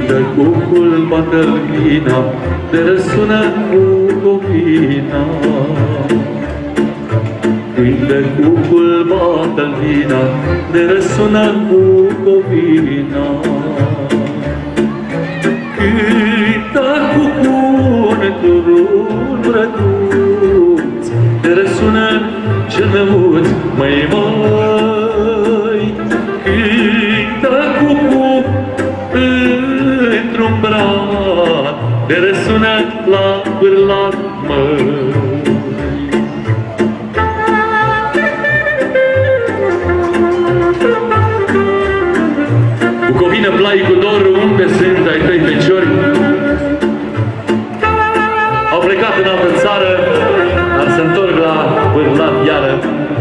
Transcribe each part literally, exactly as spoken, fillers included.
Cântă cucul, bată-l vina, de răsună Bucovina. Cântă cucul, bată-l vina, de răsună Bucovina. Cântă cucul, turul răduț, de răsună cernăuț, măi, măi. Cântă cucul într-un brad, de răsună la pârlat, măi. Bucovina, plai cu dorul, unde sunt ai tăi feciori? Au plecat în altă țară, dar se întorc la pârlat iară.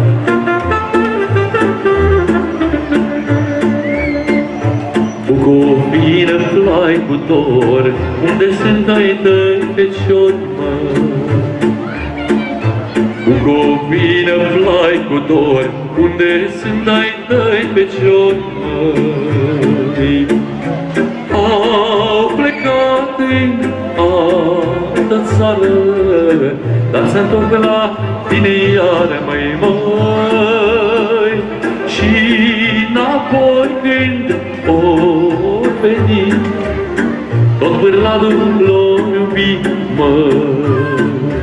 Bucovina, plai cu dor, unde sunt ai tăi feciori, mă? Bucovina, plai cu dor, unde sunt ai tăi feciori, măi? Au plecat în altă țară, dar se întorc la tine iară, măi, măi. Și înapoi când ori veni, tot pârladul l-o iubi, măi.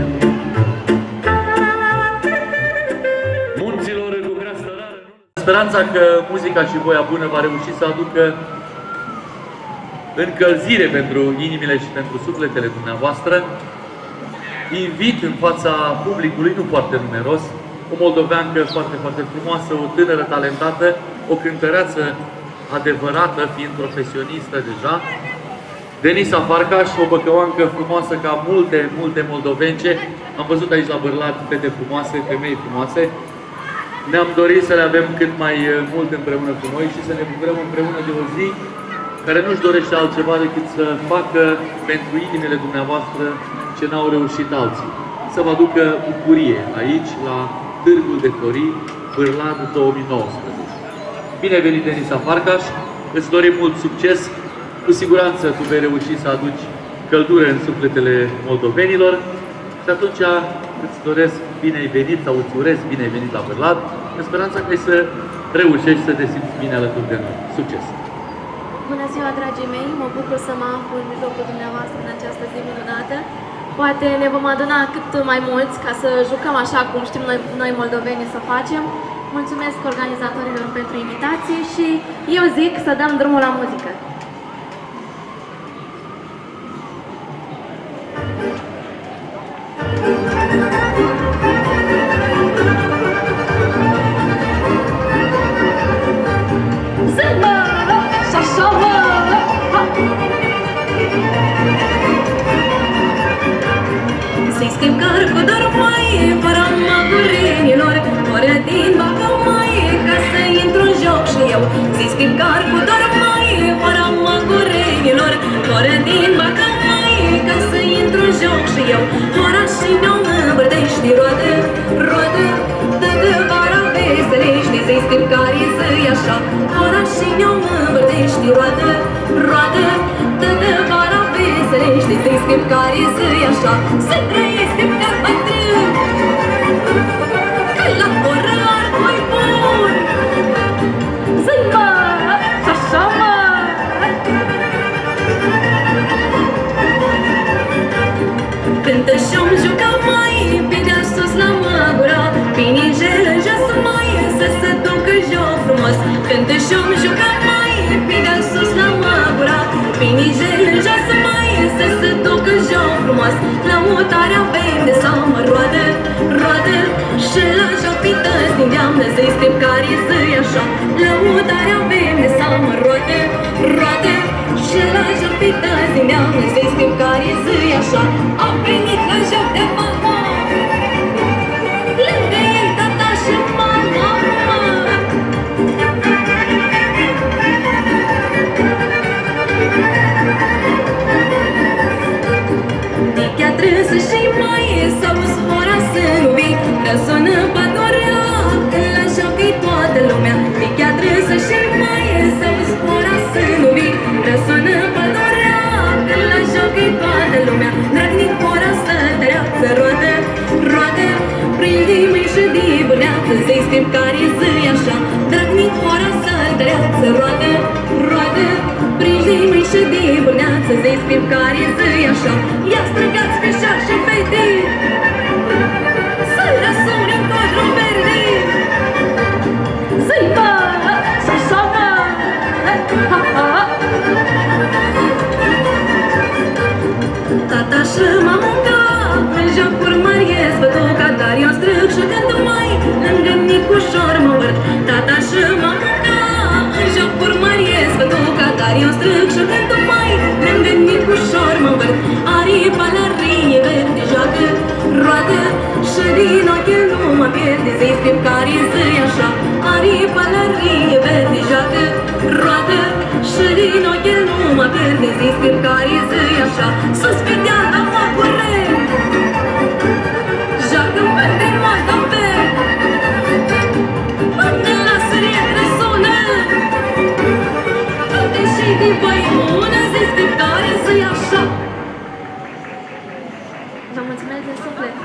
Munților cu creastă rară, speranța că muzica și voia bună va reuși să aducă încălzire pentru inimile și pentru sufletele dumneavoastră, invit în fața publicului, nu foarte numeros, o moldoveancă foarte, foarte frumoasă, o tânără talentată, o cântăreață adevărată, fiind profesionistă deja, Denisa Farcaș, o băcăoancă frumoasă ca multe, multe moldovence. Am văzut aici la Bârlat fete frumoase, femei frumoase. Ne-am dorit să le avem cât mai mult împreună cu noi și să ne bucurăm împreună de o zi care nu-și dorește altceva decât să facă pentru inimile dumneavoastră ce n-au reușit alții. Să vă aducă bucurie aici, la Târgul de Florii, Bârlat două mii nouăsprezece. Bine ai venit, Denisa Farcaș! Îți dorim mult succes! Cu siguranță tu vei reuși să aduci căldură în sufletele moldovenilor și atunci îți doresc bine ai venit sau îți urez bine ai venit la Bârlat, în speranța că ai să reușești să te simți bine alături de noi. Succes! Bună ziua, dragii mei! Mă bucur să mă aflu în mijlocul dumneavoastră în această zi minunată. Poate ne vom aduna cât mai mulți ca să jucăm așa cum știm noi, noi moldovenii să facem. Mulțumesc organizatorilor pentru invitație și eu zic să dăm drumul la muzică. Să-i schimb carcul doar mai fără magurenilor, fără din bacă mai ca să intru în joc și eu. Să-i schimb carcul doar mai fără magurenilor, fără din bacă mai ca să intru în joc și eu. Ora și mi-o îmbărdești roadă, roadă, dă-dă vara veselești. Să-i schimb care să-i așa. Ora și mi-o îmbărdești roadă, roadă, dă-dă vara veselești. Să-i schimb care să-i așa. Să trăiesc în car bătrân, că la orar mai bun. Zi mă, așa mă. Cântă și-om juca mai pe deal sus la măgura, pinijel în jos mai să se ducă joc frumos. Cântă și-om juca mai pe deal sus la măgura, pinijel în jos mai să se ducă joc frumos. Lăutarea vende sau mă roadă, roadă și la jopități din deamnă să-i schimb care să-i așa. Lăutarea vende sau mă roadă, roadă și la jopități din deamnă să-i schimb care să-i așa. Am venit la joc de mama, lângă ei tata și mama. Dichea trânsă și mai sau zbora să nu vii, că sună pădurea când la joc-i toată lumea. Dichea trânsă și mai sau zbora să nu vii, că sună pădurea și divuneață, zi scriu care zi așa. Ia strigați pe șar și fete, să-i răsune în cadrul verde. Zi, bă, să-așa, bă, ha, ha. Tata și mama în jocuri mari ies bătuca, dar eu strâng și când mai lângă Nicușor mă văd. Tata și mama în jocuri mari ies bătuca, dar eu strâng și când mai lângă Nicușor mă văd. Aripa la rie verde joacă roată și din ochi nu mă pierde, zi scriu care zi așa. Aripa la rie verde joacă roată și din ochi nu mă pierde, zi scriu care zi așa. Sus pe deal am mă curent, joacă-mi verde moata pe unde la suriere sună, unde și din băiună, zi scriu care zi așa. Vă mulțumesc de suflet!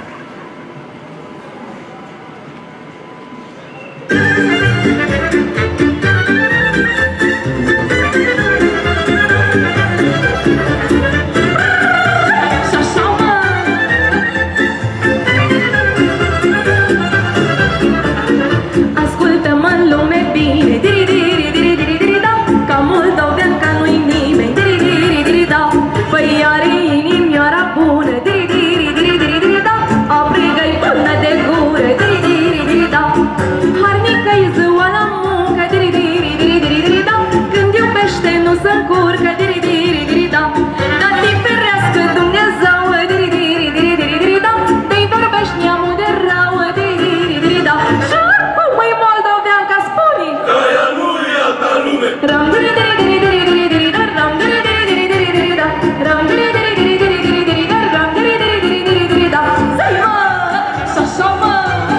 Ascultă-mă în lume bine, diri diri diri diri diri da, ca moldovean ca nu-i nimeni, diri diri diri da. Păi are inimioara bună, diri diri diri diri diri da, aprigă-i până de gură, diri diri diri da. Harnică-i ziua la muncă, diri diri diri diri diri da, când iubește nu se încurcă, diri diri diri da. Dar te ferească Dumnezeu, diri diri diri diri diri da, te-i vorbești neamul de rău, diri diri diri da. Și oricum e moldovean ca spune, de-aia nu e alta lume. ram diri diri diri diri diri diri da, ram diri diri diri diri diri da, ram diri diri diri diri diri diri da, ram diri diri diri diri diri da. Zi mă, și așa mă,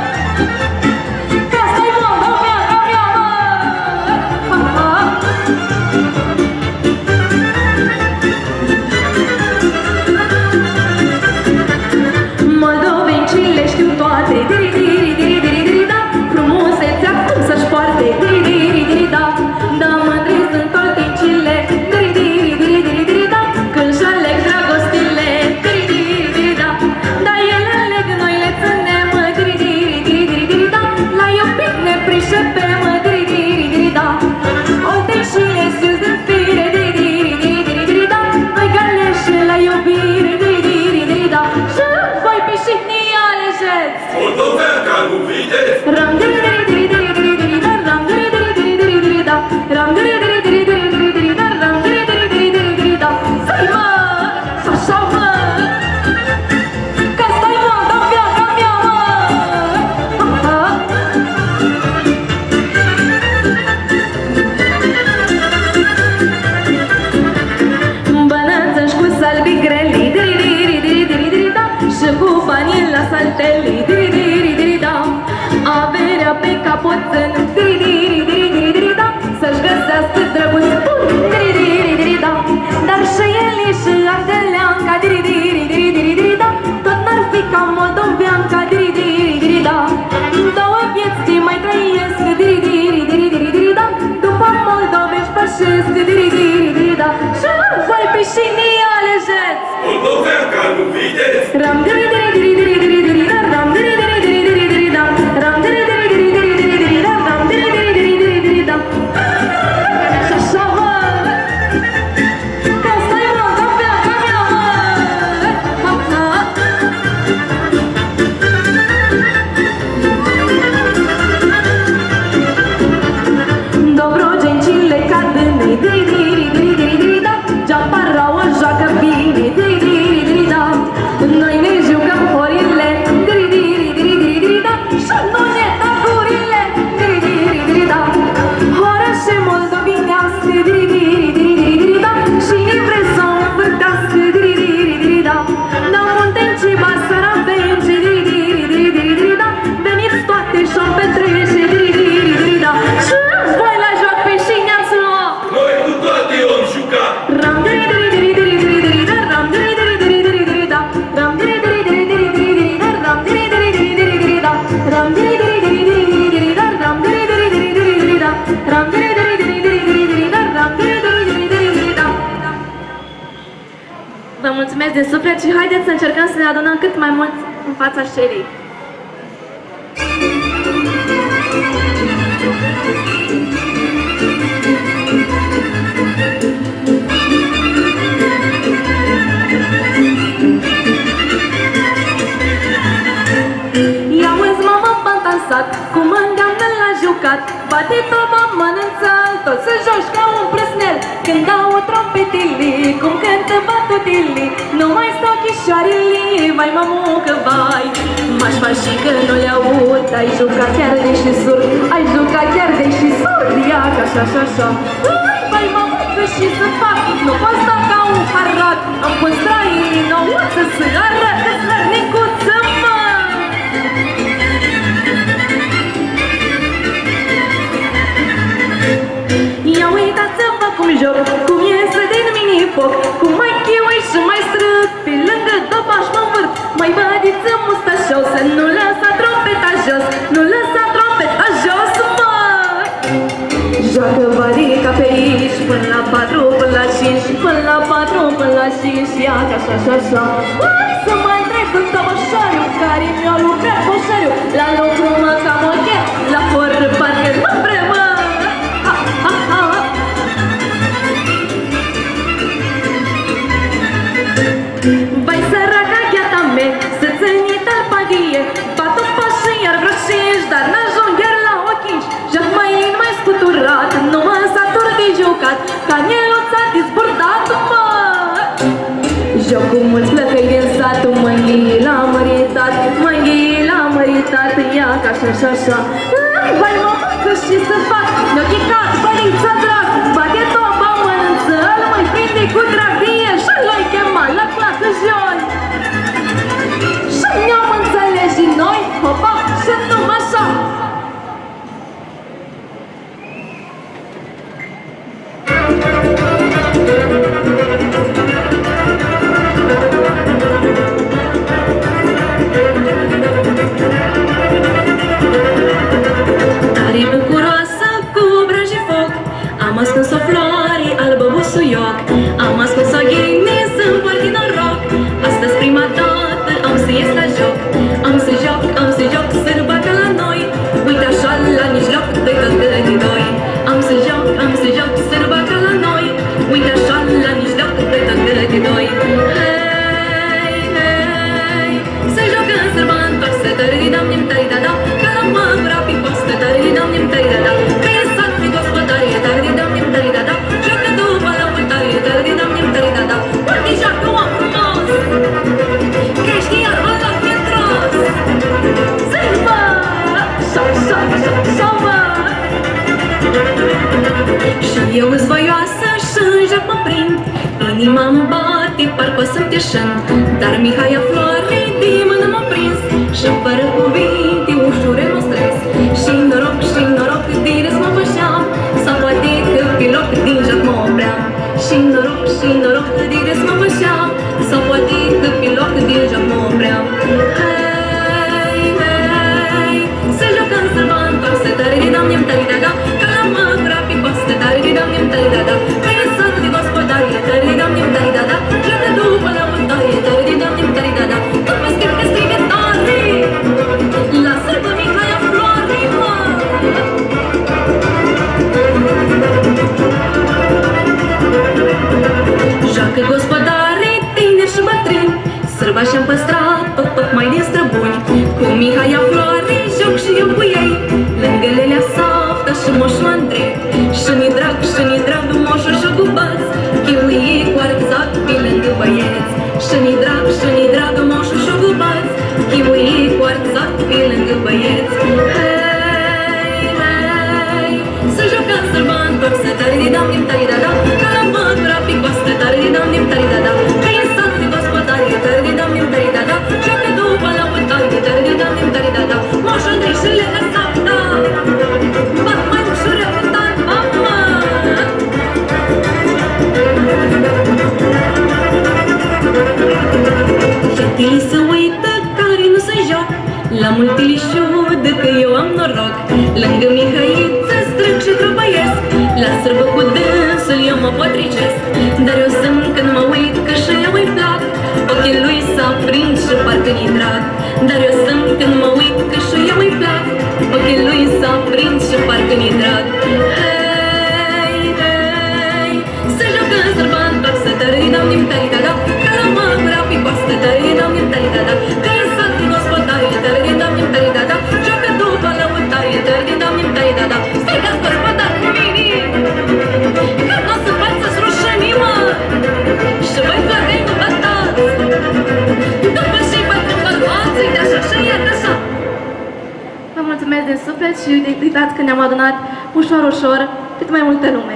că asta-i moldovean ca mea mă, ha, ha. Moldovenii le știu toate, diri diri diri diri diri da, frumusețea cum să-și poarte, diri diri diri da, da mândri sunt tolticile, diri diri diri diri diri da, când și aleg dragostile, diri diri diri da, da ele aleg, noi le ținem, diri diri diri diri diri da, la iubit ne prișepem, diri diri diri da, tolticile sus din fire, diri diri diri diri diri da, noi galeși la iubire, diri diri diri da, și voi pișitni alegeți. Moldovean ca nu vedeți. Ram diri diri diri diri diri diri da, ram diri diri diri diri diri da, ram diri diri diri diri diri diri da, ram diri diri diri diri diri da. Zi mă, și-așa mă, că stai moldovean ca mea mă, ha, ha. Bănăță-și cu salbi greli, diri diri diri diri diri da, și cu banii la salteli, diri diri diri da. Averea pe capoțân, diri diri diri diri diri da, să-și găsească drăguț bun, diri diri diri da. Dar și el e și ardeleanca, diri diri diri diri diri da, tot n-ar fi ca moldoveanca, diri diri diri da. Două vieți mai trăiesc, diri diri diri diri diri da, după moldovești pășesc, diri diri diri da. Și voi pișini alegeți. Moldovean ca nu vedeți. Ram diri diri diri diri diri diri da, ram diri diri diri diri diri da, ram diri diri diri diri diri diri da, ram diri diri diri diri diri da. Și-așa mă, că stai moldovean ca mea mă, ha, ha. Dobrogencile cadâne, diri diri diri diri diri da, Geaparau joacă bine, diri diri diri da, noi ne jucăm mulțumesc din suflet și haideți să încercăm să ne adunăm cât mai mult în fața scerii. Ia-uzi, mama, m-am dansat, cum mă îndeamnă la jucat. Bate toba, mănânță, tot să joci ca un prăsnel. Când dau trompetele, cum cântă batutele, nu mai stau chișoarele, vai mămucă, vai. M-aș face și că nu le aud, ai jucat chiar deși surd, ai jucat chiar deși surd, ia ca așa, așa, așa. Vai, vai mămucă, și să fac, nu pot sta ca un harat, îmi pun straile nouță să arată slărnicuță, mă. Ia uitați-vă cum joc, cum iese din mini-foc, cum mai chiui și mai strâc, pe lângă dopaș mă învârt. Mai bădiță mustașos, nu lăsa trompeta jos, nu lăsa trompeta jos, mă! Joacă varica pe aici, până la patru, până la cinci, până la patru, până la cinci, ia ca așa, așa, așa. Hai să mă întreb cu toboșariu, care mi-a lucrat boșariu, la lucru mă cam ok, la foră parcă nu vrem, mă! Vai săraca gheata mea, să-ți înita padie, bat-o pașă iar vreo cinci, dar n-ajung chiar la ochinci. Joc mai in, mai scuturat, nu mă satur de jucat, ca neluța dezburdat, mă! Joc cu mulți plăcăi din sat, mânghii la măritat, mânghii la măritat, ia ca așa, așa, așa. Vai mă facă și să fac, ne-o chicat, bărița drag, bate toba, mănânță, îl mai prinde cu dragrie și l-ai chemat la clasă joi. Și ne-am înțeles și noi, hopa, și numai așa. Tare bucuroasă cu obraj și foc, am ascuns o floare albă busuioc, am ascuns o ghină să-mi poarti noroc. Astăzi prima dată am să ies la joc, am să joc, am să joc sârba ca la noi. Uite așa la mijloc, doi tot de doi. Am să joc, am să joc sârba ca la noi. Uite așa la mijloc, doi tot de doi. Hei, hei, să jocăm sârba întoarsă, tări-dam-nim, tări-da-da, ca la măgura pipostă, tări-dam-nim, tări-da-da. Că e sat de gospodarie, tări-dam-nim, tări-da-da, joacă după la uitare, tări-dam-nim, tări-da-da. Uite joacă om frumos, că știi iarba la pietros. Sârba, șa-șa-șa-șa-mă. Și eu-s voioasă și-n joc mă prind, inima-mi bate, parcă o să-mi teșând, dar Mihaia Floare de mână m-a prins și fără cuvinte ușure mă stres. Și noroc, și noroc, de râs mă fășeam, sau poate că pe loc din joc mă opream. Și noroc, și noroc, de râs mă fășeam, sau poate că pe loc din joc mă opream. Hei, hei, să jocăm sârba întoarsă, tări-dam-nim, tări-da-da, ca la măgura pipostă, tări-dam-nim, tări-da-da. Că e sat de gospodarie, tări-dam-nim, tări-da-da, joacă după la uitare, tări-dam-nim, tări-da-da. După schimb că strigă tare, la sârbă Mihaia Floare, mă! Joacă gospodare, tineri și bătrâni, sârba și-am păstrat tot, tot mai din străbuni. Cu Mihaia Floare joc și eu cu ei, lângă Lelea Safta și moșul Andrei. Și-ni drag, și-ni drag, moșul și-o cu băț, chiuie cu arțat pe lângă băieți. Și-ni drag, și-ni drag, moșul și-o cu băț, chiuie cu arțat pe lângă băieți. Hei, hei, să jocăm sârba întoarsă, tări-dam-nim, tări-da-da, ca la măgura picoastă, tări-dam-nim, tări-da-da. Că e sat de gospodarie, tări-dam-nim, tări-da-da, joacă după la uitare, tări-dam-nim, tări-da-da. Moșul Andrei și Lelea Safta bat mai ușor răutat, mamă! Fetele se uită care nu se joc, la multilișudă că eu am noroc. Lângă Mihăiță strâng și trăbăiesc, la sârbă cu dânsul eu mă potricesc. Dar eu sunt când mă uit că și eu îi plac, Ochii lui s-a prins și parcă-ni drag, dar eu sunt când mă uit că și eu îi plac. Ochii lui s-a prins și parcă-ni drag. Hei, hei, se joacă în sărban, să tări dam nim tăi da da, ca la mă gura pe coastă tări dam nim tăi da da, că e sătul gospodarie tări dam nim tăi da da, joacă după lăutarie tări dam nim tăi da da. Strigați gospodar cu mine, că n-o să faceți rușănii mă, și voi flăcăi nu bătați, după și bătrân că luați-i de așa și iar de așa. Vă mulțumesc din suflet și uitați că ne-am adunat ușor, ușor, cât mai multă lume.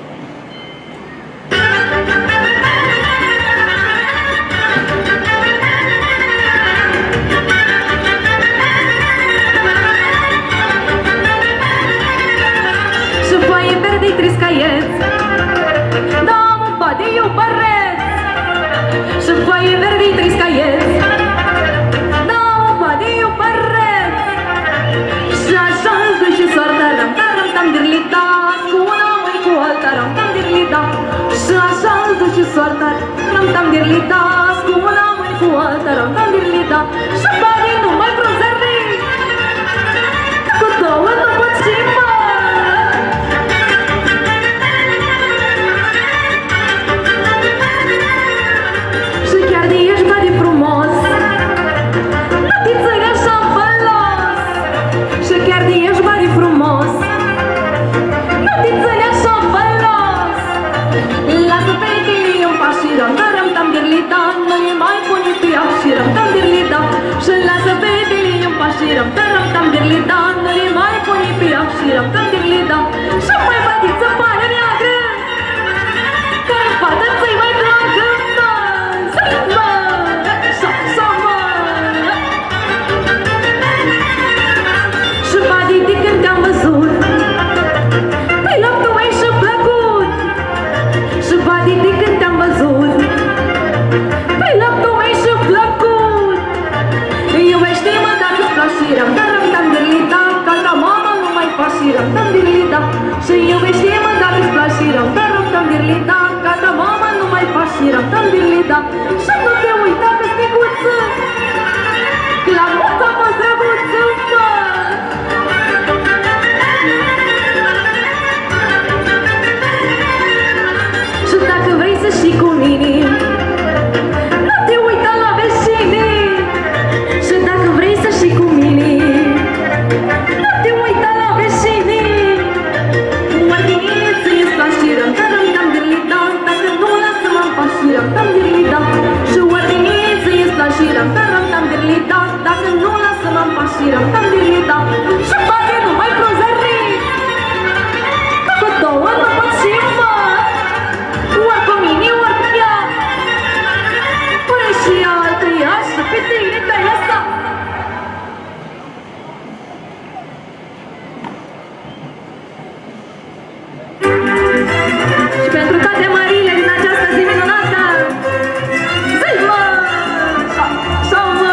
Și foaie verde-i triscaieți, da, mă poate iubăreți. Și foaie verde-i triscaieți, da, mă poate iubăreți. Și așa îți duci și soarta, ram, taram, tam, dirlita, cu una mâini cu alta, ram, tam, dirlita. Și așa îți duci și soarta, ram, tam, dirlita, cu una mâini cu alta, ram, tam, dirlita. Și banii nu mai frunzări, cu două nu pot și mă. Și chiar de ești bani frumos, notiță-i așa vălos. Și chiar de ești bani frumos, notiță-i așa vălos. Lasă fetele în pașiram, taram, tam, dirlita, noi mai pune pe ea și ram, tam, dirlita. Și lasă fetele în pașiram, taram, tam, dirlita, noi mai pune pe ea și ram, tam, dirlita. Și mai bătiță pare neagră, care fată ți-i mai dragă, mă, mă, așa, așa, mă. Și badi de când te-am văzut, pe loc tu ai și plăcut. Și badi de când te-am văzut, pe loc tu ai și plăcut. Iubește-mă dacă-ți plașiram, taram, tam, dirlita, ca la mama nu mai fașiram, tam, dirlita. Și iubește-mă dacă-ți plașiram, taram, tam, dirlita, ca la mama nu mai fașiram, tam, dirlita. Și nu te uita pe sticuță, că la multă mă drăguță, mă. Și dacă vrei să știi cu mine, nu te uita la veșine. Și dacă vrei să știi cu mine, nu te uita la veșine. Ordine ți-i plașiram, taram, tam, dirlita, dacă nu lasă-mă în pașiram, tam, dirlita. Și ordine ți-i plașiram, taram, tam, dirlita, dacă nu lasă-mă în pașiram, tam, dirlita. Și poate nu mai frunzări, cu două nu pot și mă. Ori cu mine, ori cu ea, ori și altă ea, și pe tine te-ai lăsat. Și pentru toate mările din această zi minunată, zi mă, sau mă.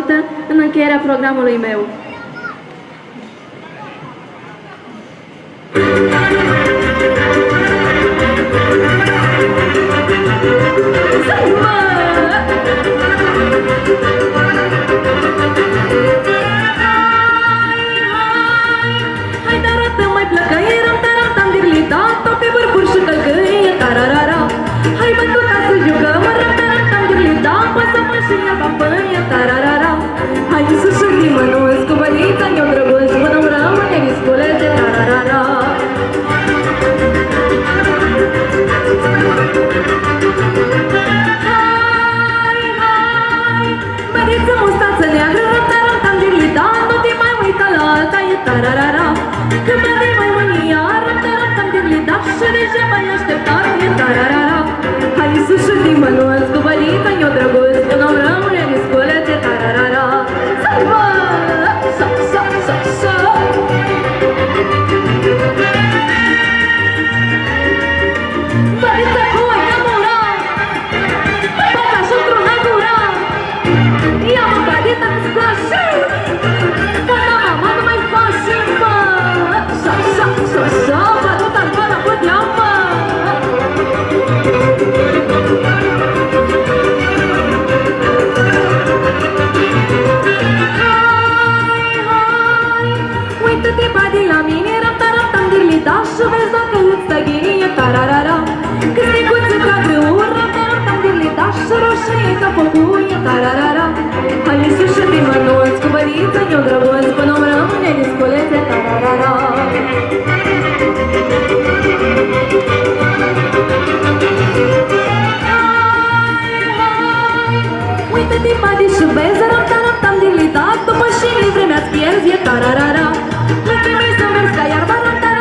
ajută în încheierea programului meu. Hai să șurim mănuți cu bănița, eu drăguț, până îmi rămâne visculete, tararara. Hai, hai, băniță mustață neagră, tarantam din lita, nu te mai uita la alta, e tararara. Când mă vei mai mânia, tarantam din lita, și deja mai așteptat, e tararara. Hai să șurim mănuți cu bănița, eu drăguț, până îmi rămâne visculete, tararara. Și vezi dacă îți stă ghinie, tararara. Când sticuță ca grâură, tarantam din lita, și roșie ca făcuie, tararara. Hai să șutim mănuți cu băniță, eu drăguț, până îmi rămâne visculete, tararara. Uită-te, padi și vezi, tarantam din lita, după și vremea-ți pierzi, e tararara. Hai mei să mergi ca iarba,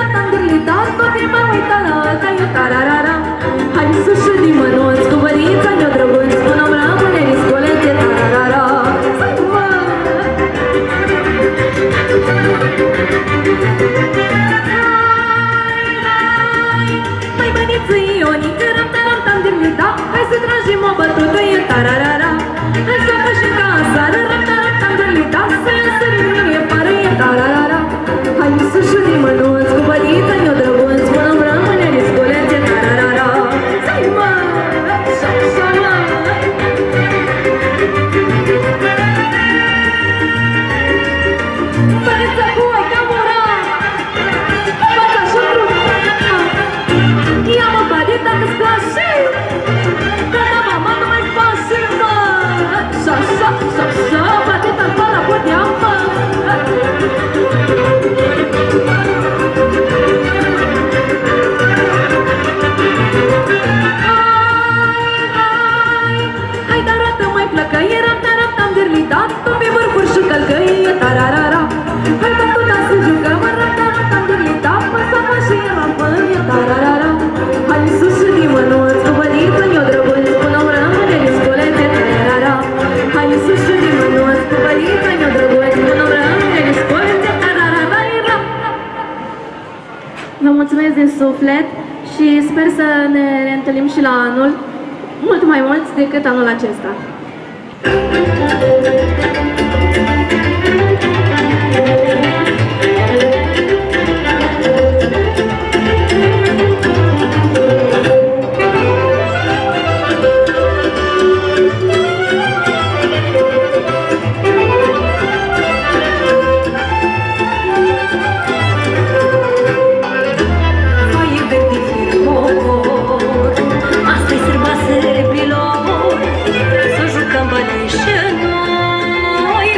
tararara. Hai să șudim mănuți cu bănița, eu drăguț, până îmi rămâne visculete, tararara. Hai băniță Ionică, ram-taram-tam din lita, hai să tragem o bătută, e tararara. Hai să facem ca asară, ram-taram-tam din lita, să iasărim mine pară, e tararara. Hai să șudim mănuți cu bănița, eu drăguț, până îmi rămâne visculete, tararara. Să-i mă, să-să mă. Băniță cu oi ca mura, fața și fruta. Ia-mă, bănița, că-ți place, că da mama nu mai face, mă. Să-să, să-să, bănița-n fără putea, mă. Pe vârfuri și călcăie, tararara. Hai bătuta să jucăm, ram-taram-tam din lita, păsăm și el la pânie, tararara. Hai să șudim mănuți cu băniță, eu drăguț, până îmi rămâne visculete, tararara. Hai să șudim mănuți cu băniță, eu drăguț, până îmi rămâne visculete, tararara. Vă mulțumesc din suflet și sper să ne reîntâlnim și la anul, mult mai mulți decât anul acesta. Asta-i sărbăsări pilor, să jucăm bănești noi.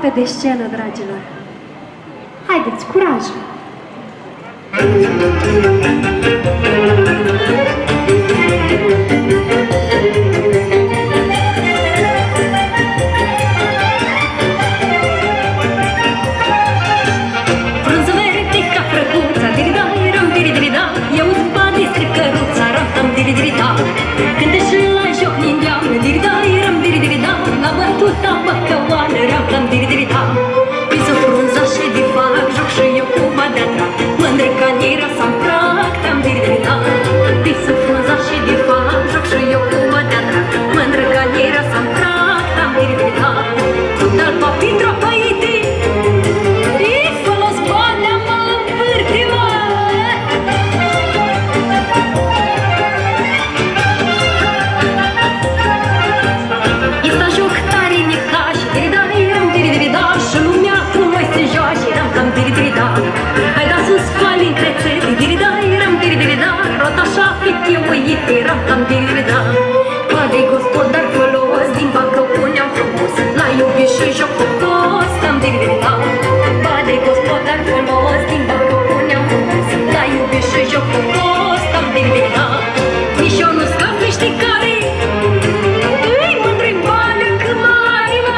afară de scenă, dragilor. Haideți, curaj! Frunză verde ca frăcuța, diri-da-ram, diri-diri-da, i-auzi banii stric căruța, ram-tam, diri-diri-da. Cântă și la joc nindeam, diri-da-ram, diri-diri-da, la bătuta băcăoană, ram-tam, diri-diri-da. Pisă frunza și de fac, joc și eu cu badeata, mândră ca nira să-mi prag, tam, diri-diri-da. Pisă frunza și de fac, joc și eu cu badeata, mândră ca nira să-mi prag, tam, diri-diri-da. Dar papi tropăite, hai da sus pali între țevi, diri-da-ram, diri-diri-da, rota așa fete uite, ram-tam, diri-diri-da. Poate gospodar folos, din Bacău puneam frumos, la iubit și joc frumos, tam, diri-diri-da. Poate gospodar folos, din Bacău puneam frumos, la iubit și joc frumos, tam, diri-diri-da. Nici eu nu scap câștigare, îi mândri bani că mari, mă.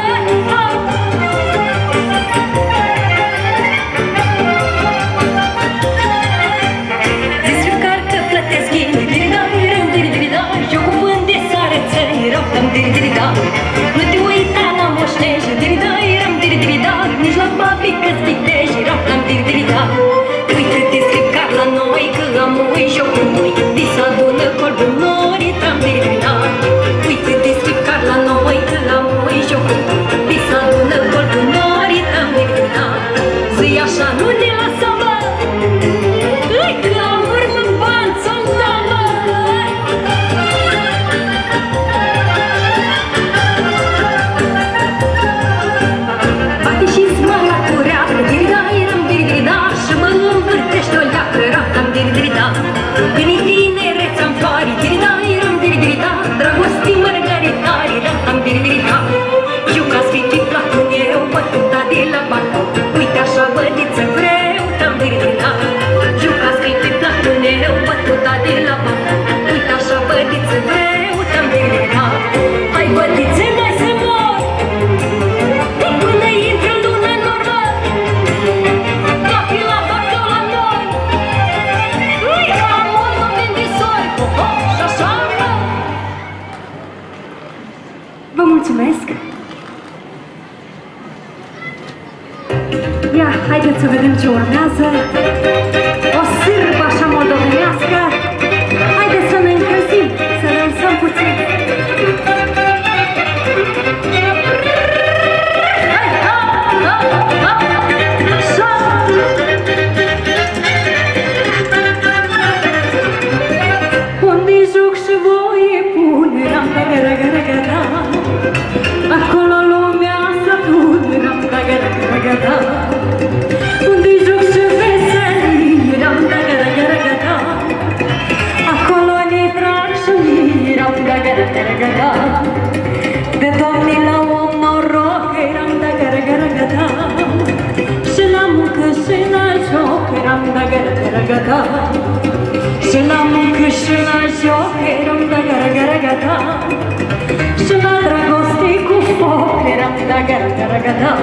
Diri-diri-da, nu te uita la moșnești, diri-da-ram, diri-diri-da, nici la papi că-ți pitești, ram-tam, diri-diri-da. Uite-te stricar la noi, că am ui joc cu noi, di s-adună colbul nori, tam, diri-diri-da. Uite-te stricar la noi, că am ui joc cu noi, di s-adună colbul nori, tam, diri-diri-da. Zi așa nu ne lasă, mă, îi că am urmă bani să-mi dă, mă. Veni tinerețea-n floare, diri-da-ram, diri-diri-da, dragostii mărgăritare, ram-tam, diri-diri-da. Jucați fete placul eu, bătuta de la balcon, uite așa bădiță vreau, tam, diri-diri-da. Jucați fete placul eu, bătuta de la balcon, uite așa bădiță vreau, tam, diri-diri-da. Hai bădițe, n-ai să mor, până intră luna în urmă, capi la Bacău la noi. Vă mulțumesc! Ia, haideți să vedem ce urmează. O sârbă așa moldovenească. Haideți să ne încălzim, să dansăm puțin. Unde joc și voie pune, ram-da-ga-ra-ga-ra-ga-da, acolo lumea să pune, ram-da-ga-ra-ga-ra-ga-da. Unde joc și veselie, ram-da-ga-ra-ga-ra-ga-da, acolo ne trag și mie, ram-da-ga-ra-ga-ra-ga-da. De Doamne la om noroc, ram-da-ga-ra-ga-ra-ga-da, și la muncă și la joc, ram-da-ga-ra-ga-ra-ga-da. Și la muncă și la joc, ram-da-ga-ra-ga-ra-ga-da, și la dragoste cu foc, ram-da-ga-ra-ga-ra-ga-da.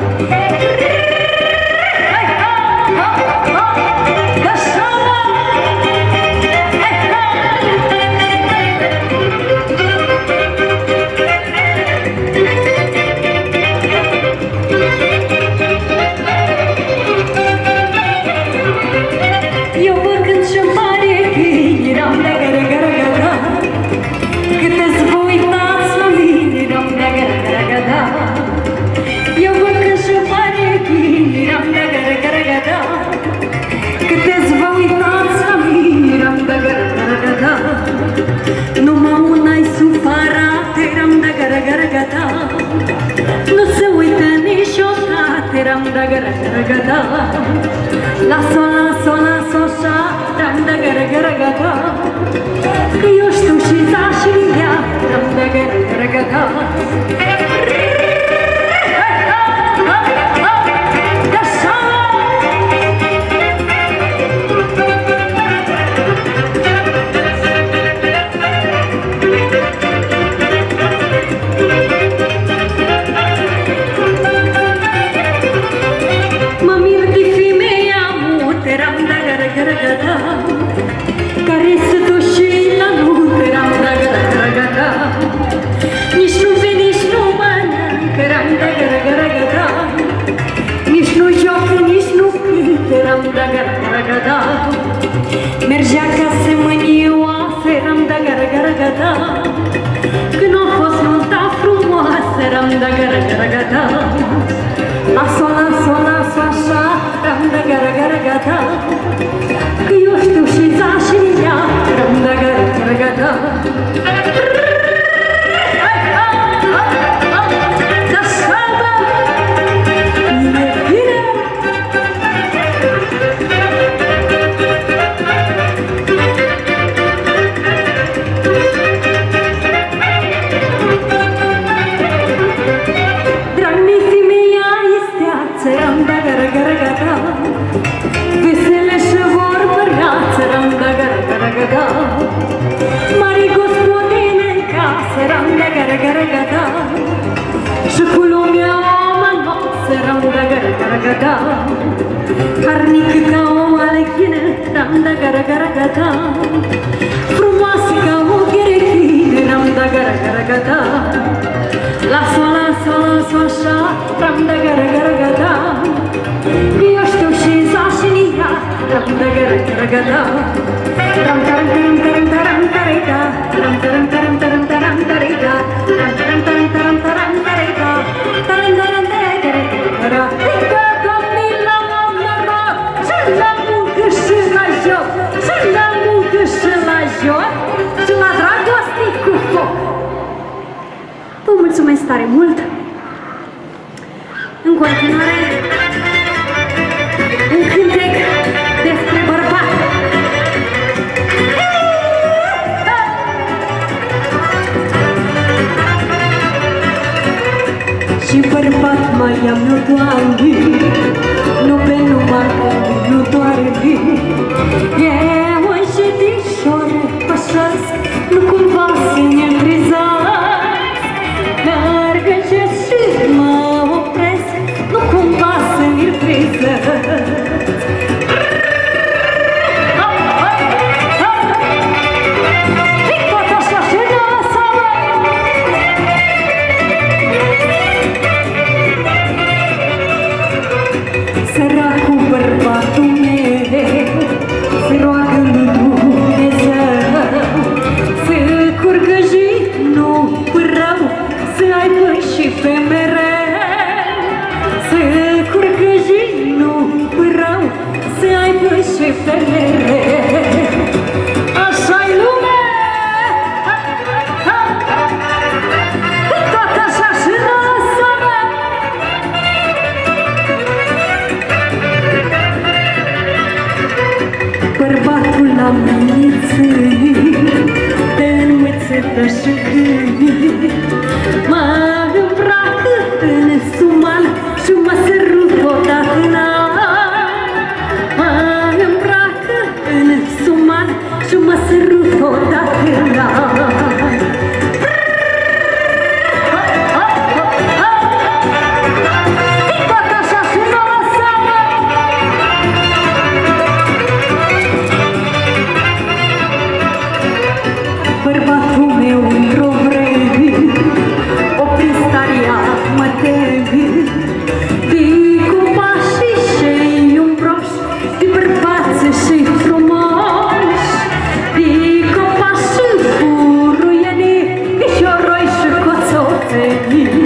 Eu văd când și-mi pare bine, ram-da-ga-ra-ga-ra-ga-da, câte-ți vă uitați la mine, ram-da-ga-ra-ga-ra-ga-da. Eu văd când și-mi pare bine, ram-da-ga-ra-ga-ra-ga-da, câte-ți vă uitați la mine, ram-da-ga-ra-ga-ra-ga-da. Numai una-i supărat, ram-da-ga-ra-ga-ra-ga-da, nu se uită niciodată, ram-da-ga-ra-ga-ra-ga-da. Las-o, las-o, las-o așa, ram-da-ga-ra-ga-ra-ga-da, că eu știu și da și ea, ram-da-ga-ra-ga-ra-ga-da. las-o, las-o așa, ram-da, gara, gara, gata. Că eu știu și za și ea, ram-da, gara, gara, gata. Mari gospodine în casă, ram-da, gara, gara, gata. Și cu lumea om în noță, ram-da, gara, gara, gata. Harnică ca o alechină, ram-da, gara, gara, gata. Frumoasă ca o gherechină, ram-da, gara, gara, gata. Las-o, las-o, las-o așa, ram-da, gara, gara, gata. Eu știu și za și ea, ram-da, gara, gara, gata. Ram taram taram taram taram tarita, ram taram taram taram taram tarita, ram taram taram taram taram tarita, taram taram tarara. Că domnii la mama, și la muncă și la joc, și la muncă și la joc, și la dragoste cu foc. Vă mulțumesc tare mult. În continuare, un cântec despre bărbat. Și bărbat mai am eu, Doamne, nu pe numai că nu doare bine. Eu înșetișoare pășesc, nu cumva să ne întrizați. Dar gândesc și mă opresc, nu cumva să ne întrizați. Săracul bărbatul meu se roagă lui Dumnezeu să curgă jinul rău, să aibă și pe mereu. Să curgă jinul rău, să aibă și pe mereu. Așa-i lumea, tot așa și lăsă-mă. Bărbatul la mâniță, de înmâțătă și câini, mă îmbracă în suman și mă sărut odată în an. Mă îmbracă în suman și mă sărut odată în an. Tot așa și lăsă-mă. Bărbatul meu într-o vreme o pristaria mă teme. Vii cu pașii și-i umbroși, de bărbați și frumoși. Vii cu pașii buruienii, pișoroi și coțoțenii.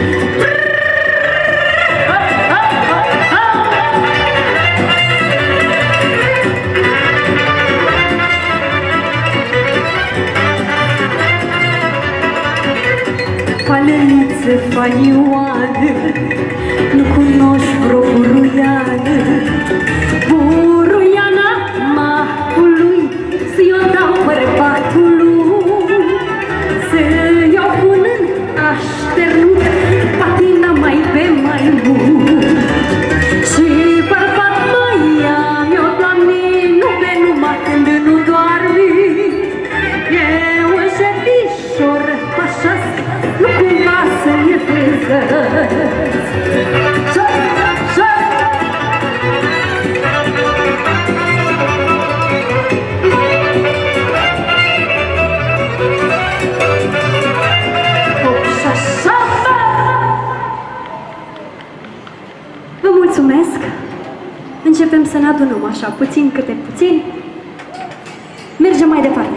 Faleniță, fanioană, nu cunoști vreo buruiană. Buruiana macului, să-i-o dau bărbatului, să-i-o pun în așternut, patina mai pe mai mult. Și bărbat mai am eu, Doamne, nu pe numai când nu doarmi. Eu înșetișor pășesc, nu cumva să ne trezesc. Să, să! Vă mulțumesc! Începem să ne adunăm așa, puțin câte puțin. Mergem mai departe.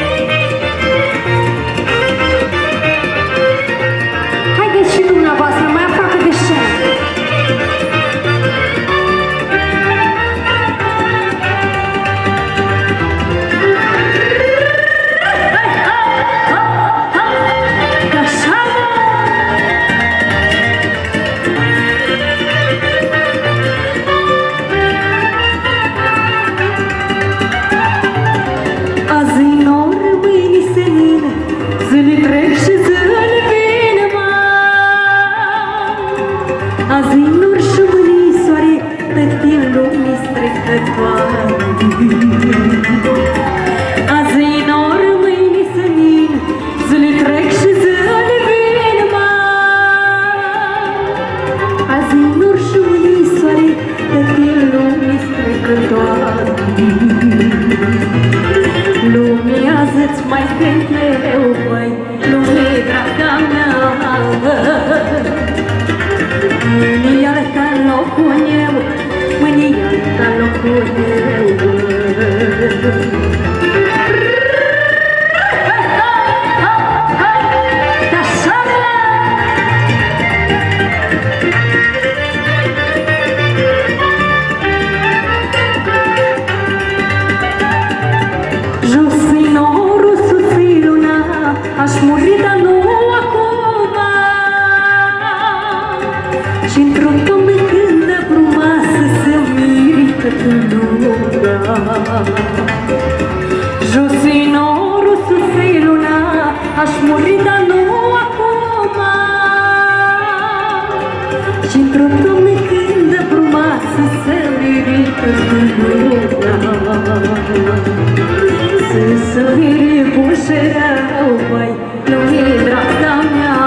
Haideți și dumneavoastră, Azi nor și mânisoare, tătin lumii strecătoare. Azi nor, mâini sănin, zile trec și zile vin, mă. Azi nor și mânisoare, tătin lumii strecătoare. Lumea zi-ți mai cânt eu, băi, lumea draga mea, mânia ta în locul meu, mânia ta în locul meu. Aș muri, dar nu acum. Și-ntr-un pământ când frumoasă se mirică luna. Jos-i norul, sus-i luna. Aș muri, dar nu acum. Și-ntr-un pământ când frumoasă se mirică luna. Să viri bușerău, băi, nu-i draga mea.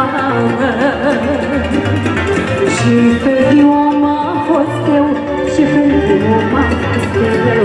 Și fel om a fost eu, și fel om a fost eu.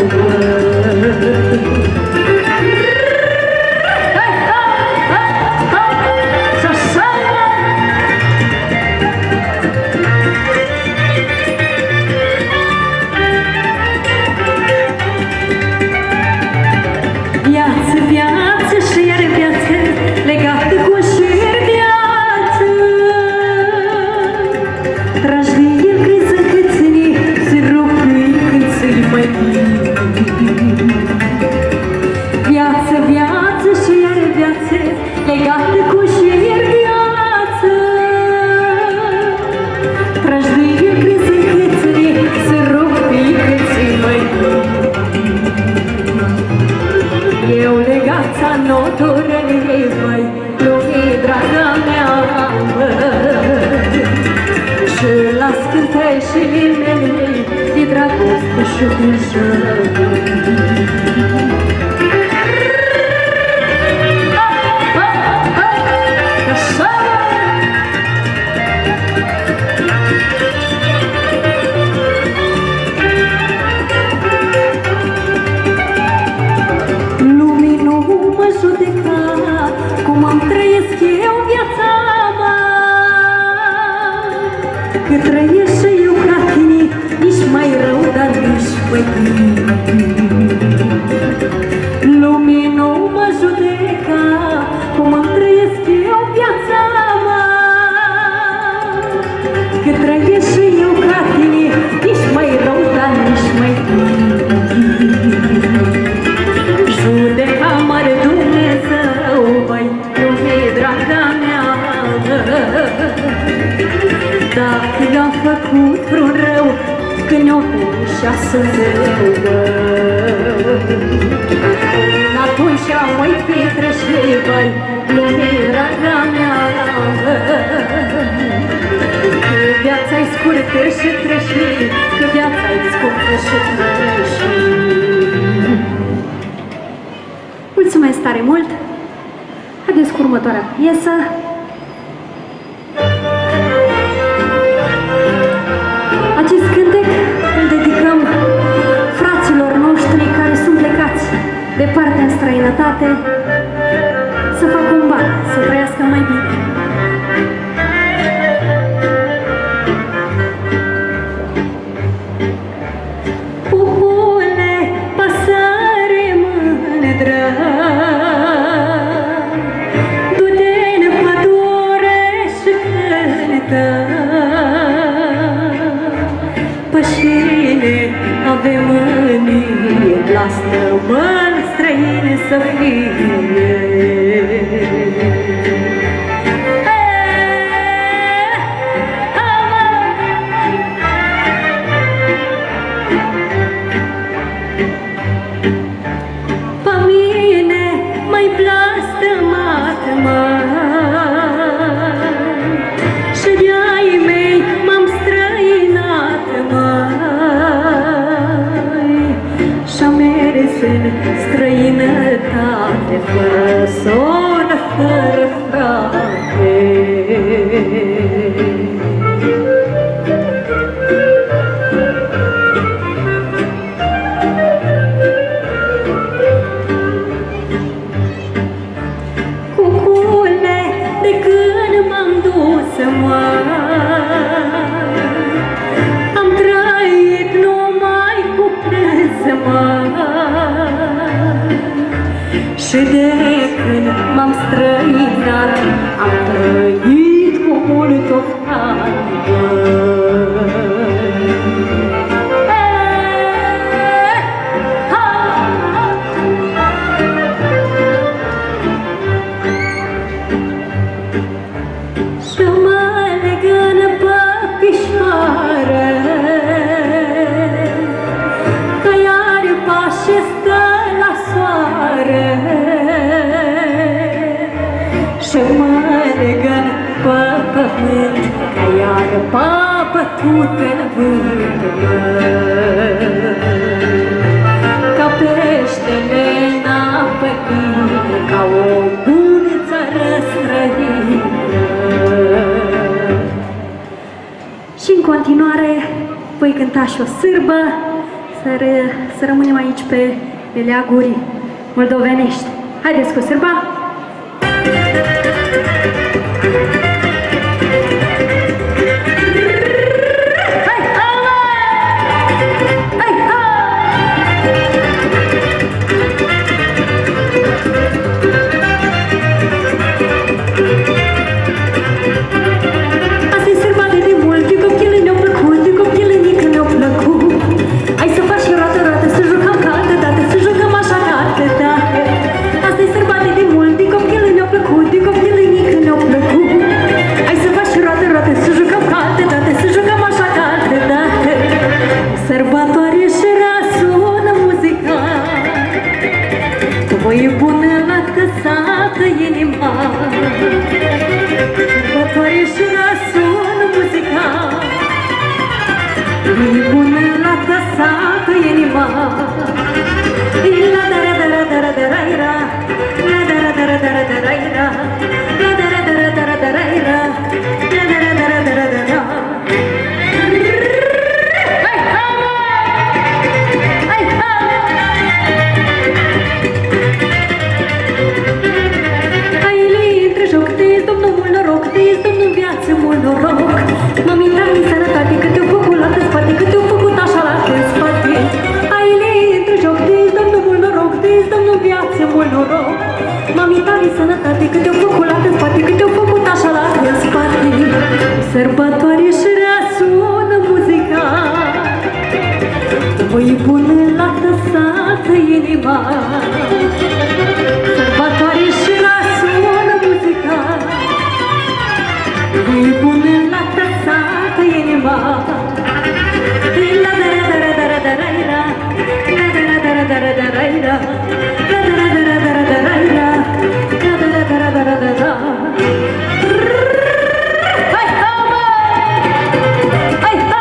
Mulțumesc tare mult! Haideți cu următoarea piesă. Acest cântec îl dedicăm fraților noștri care sunt plecați departe în străinătate să facă un ban, să trăiască mai bine. Puhule, pasăre mândră, du-te-n pădure și cântă. Pășine avem mânie, lasă mări străine să fie. Pe mine mai blastămat, mă, și de-ai mei m-am străbat. Și de când m-am străinat, am trăit cu mult oftan. Și mă legănă pe pișoară, că iar pașe stă la soare. Și mă legănă pe pământ, că iar pa bătut în vânt. Ca peștele în apă plină, ca o guriță răstrăină. Și în continuare voi cânta și o sârbă, să, ră, să rămânem aici pe meleaguri moldovenești. Haideți cu sârba! Voi bună la căsată inima, sărbătoare și răsună muzica. Voi bună la căsată inima, la dara dara dara dara ira, la dara dara dara dara ira, la dara dara dara dara ira, la dara dara dara dara. Noroc, mami, dai sănătate, că te-au făcut la spate, că te-au făcut așa la spate. Ai lei între joc, dezi, domnul mult noroc, dezi, domnul viață, mult noroc. Mami, dai sănătate, că te-au făcut la spate, că te-au făcut așa la spate. Sărbătoare și răsună muzica, voi bună la căsată inima. Sărbătoare și răsună muzica, voi bună la căsată inima. La dara dara dara dara ira, la dara dara dara dara ira, la dara dara dara dara ira, la dara dara dara dara. Hai ha mă! Hai ha!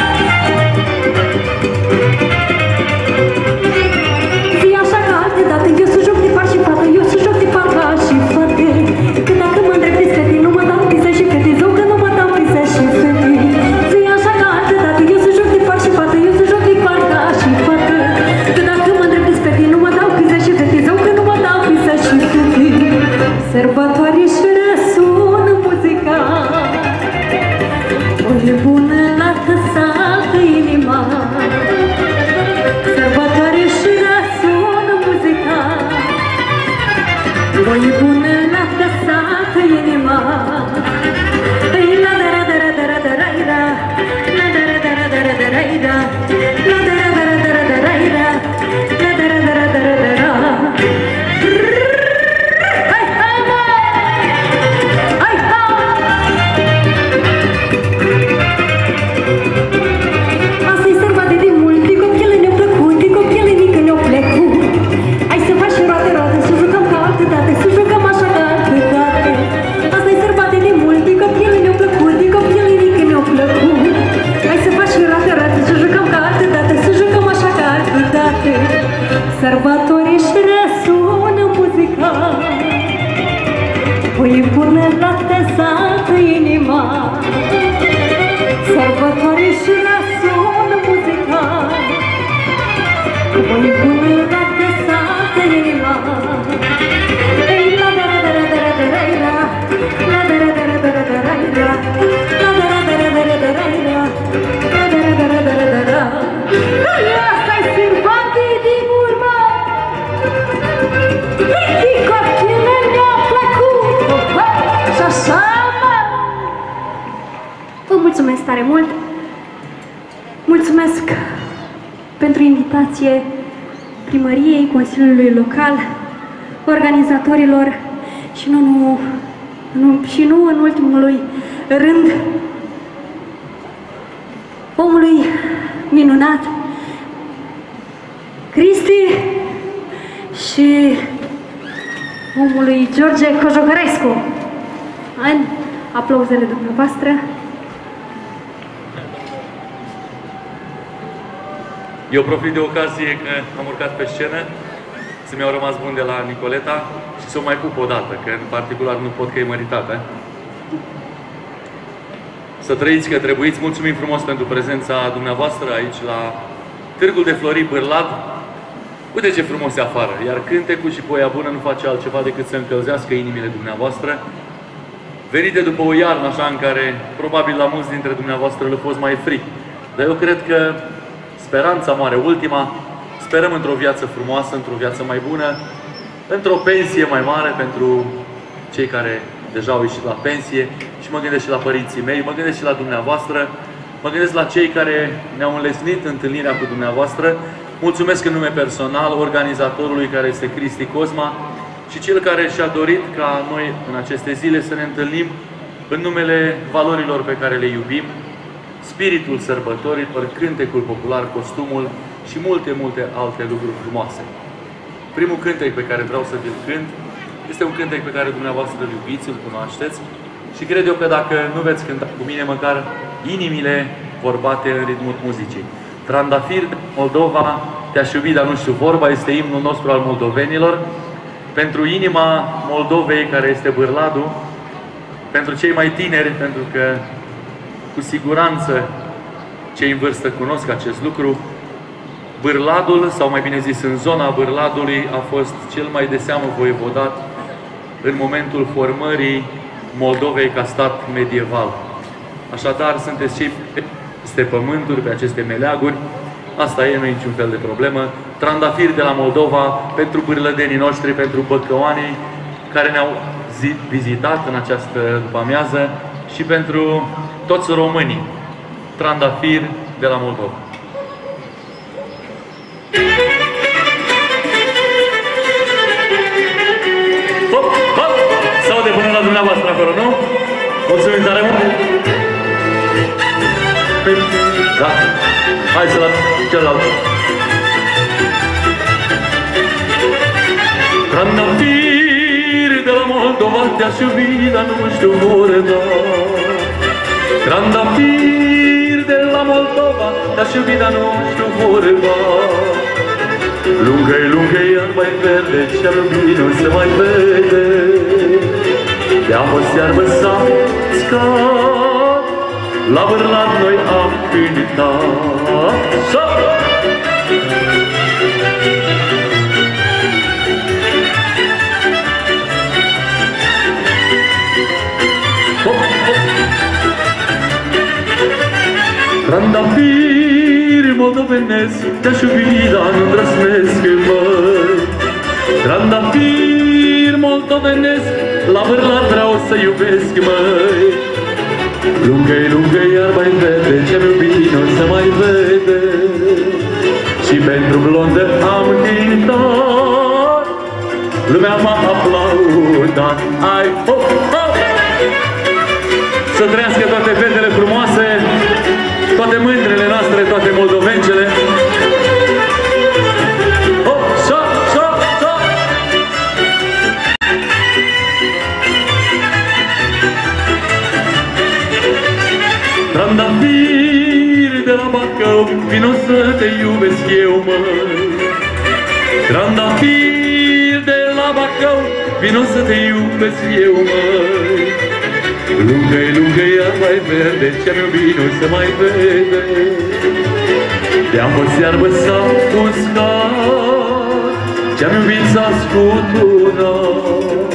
Zi așa ca alte date, eu să joc de par și fată, eu să joc de par ca și fate. Că dacă mă îndrept despre tine, nu mă dau piză și că te zău, că nu mă dau piză și fete. Zi așa ca alte date, eu să joc de par și fată, eu să joc de par ca și fată. Că dacă mă îndrept despre tine, nu mă dau piză și fete, zău, că nu mă dau piză și fete. Sărbătoare și răsună muzica, o e bună la căsată inima. Sărbătoare și răsună muzica, o e bună la căsată inima. La dara dara dara dara ira, la dara dara dara dara ira, la dara dara dara dara ira, la dara dara dara dara. Hai ha mă! Hai ha! Asta-i sărba de demult, de copchele ne-au plăcut, de copchele mică ne-au plecut. Hai să faci roate, roate, să jucăm ca altă dată, să jucăm așa ca altă dată. Asta-i sărba de demult, de copchele ne-au plăcut, de copchele mică ne-au plăcut. Hai să faci roate, roate, să jucăm ca altă dată, să jucăm așa ca altă dată. Sărbătoare și răsună muzica, voi bună la căsată inima. Sărbătoare și răsună muzica, voi bună la căsată inima. La dara dara dara dara ira, la dara dara dara dara ira, la dara dara dara dara ira, la dara dara dara dara. Asta-i sârbate din urmă! mult. Mulțumesc pentru invitație primăriei, Consiliului Local, organizatorilor și nu, nu, nu, și nu în ultimului rând omului minunat, Cristi, și omului George Cojocărescu. În aplauzele dumneavoastră. Eu profit de ocazie că am urcat pe scenă, să mi-au rămas bun de la Nicoleta și să o mai pup o dată, că în particular nu pot, că e măritată. Să trăiți că trebuiți. Mulțumim frumos pentru prezența dumneavoastră aici la Târgul de Flori Bârlad. Uite ce frumos e afară, iar cântecul și poia bună nu face altceva decât să încălzească inimile dumneavoastră. Venite după o iarnă așa în care probabil la mulți dintre dumneavoastră le-a fost mai fric. Dar eu cred că speranța mare, ultima, sperăm într-o viață frumoasă, într-o viață mai bună, într-o pensie mai mare pentru cei care deja au ieșit la pensie, și mă gândesc și la părinții mei, mă gândesc și la dumneavoastră, mă gândesc la cei care ne-au înlesnit întâlnirea cu dumneavoastră. Mulțumesc în nume personal organizatorului, care este Cristi Cosma, și cel care și-a dorit ca noi în aceste zile să ne întâlnim în numele valorilor pe care le iubim, spiritul sărbătorilor, cântecul popular, costumul și multe, multe alte lucruri frumoase. Primul cântec pe care vreau să vi-l cânt este un cântec pe care dumneavoastră îl iubiți, îl cunoașteți, și cred eu că dacă nu veți cânta cu mine, măcar inimile vor bate în ritmul muzicii. Trandafir de Moldova, te-aș iubi, dar nu știu vorba, este imnul nostru al moldovenilor, pentru inima Moldovei, care este Bârladul, pentru cei mai tineri, pentru că cu siguranță cei în vârstă cunosc acest lucru. Bârladul, sau mai bine zis în zona Bârladului, a fost cel mai de seamă voievodat în momentul formării Moldovei ca stat medieval. Așadar, sunteți cei pe pământuri, pe aceste meleaguri. Asta e, nu e niciun fel de problemă. Trandafiri de la Moldova pentru bârlădenii noștri, pentru băcăoanii care ne-au vizitat în această după-amiază și pentru toți românii. Trandafir de la Moldova. Hop, hop! S-aude până la dumneavoastră acolo, nu? Mulțumim tare mult! Da. Hai să la celălalt. Trandafir de la Moldova, te-aș iubi, dar nu știu vorba. Trandafir de la Moldova, te-aș iubi, dar nu știu vorba. Lungă-i, lungă-i, iar mai verde, ce-am iubit nu se mai vede. De-am o searbă s-a scat, la Bârlad noi am cântat. Trandafir moldovenesc, te-aș iubi, dar nu îndrăznesc, măi. Trandafir moldovenesc, la Bârlad vreau să iubesc, măi. Lungă-i, lungă-i, iar mai vede, ce-mi iubit nu se mai vede. Și pentru blondă am cântat, lumea m-a aplaudat. Ai, hop, hop! Să trăiască toate fetele frumoase, toate mândrele noastre, toate moldovencele. Hop, șa, șa, șa! Trandafir de la Bacău, vino să te iubesc eu, măi. Trandafir de la Bacău, vino să te iubesc eu, măi. Lungă-i, lungă-i, iar mai verde, ce-am iubit nu se mai vede. De-am o searbă s-a uscat, ce-am iubit s-a scuturat.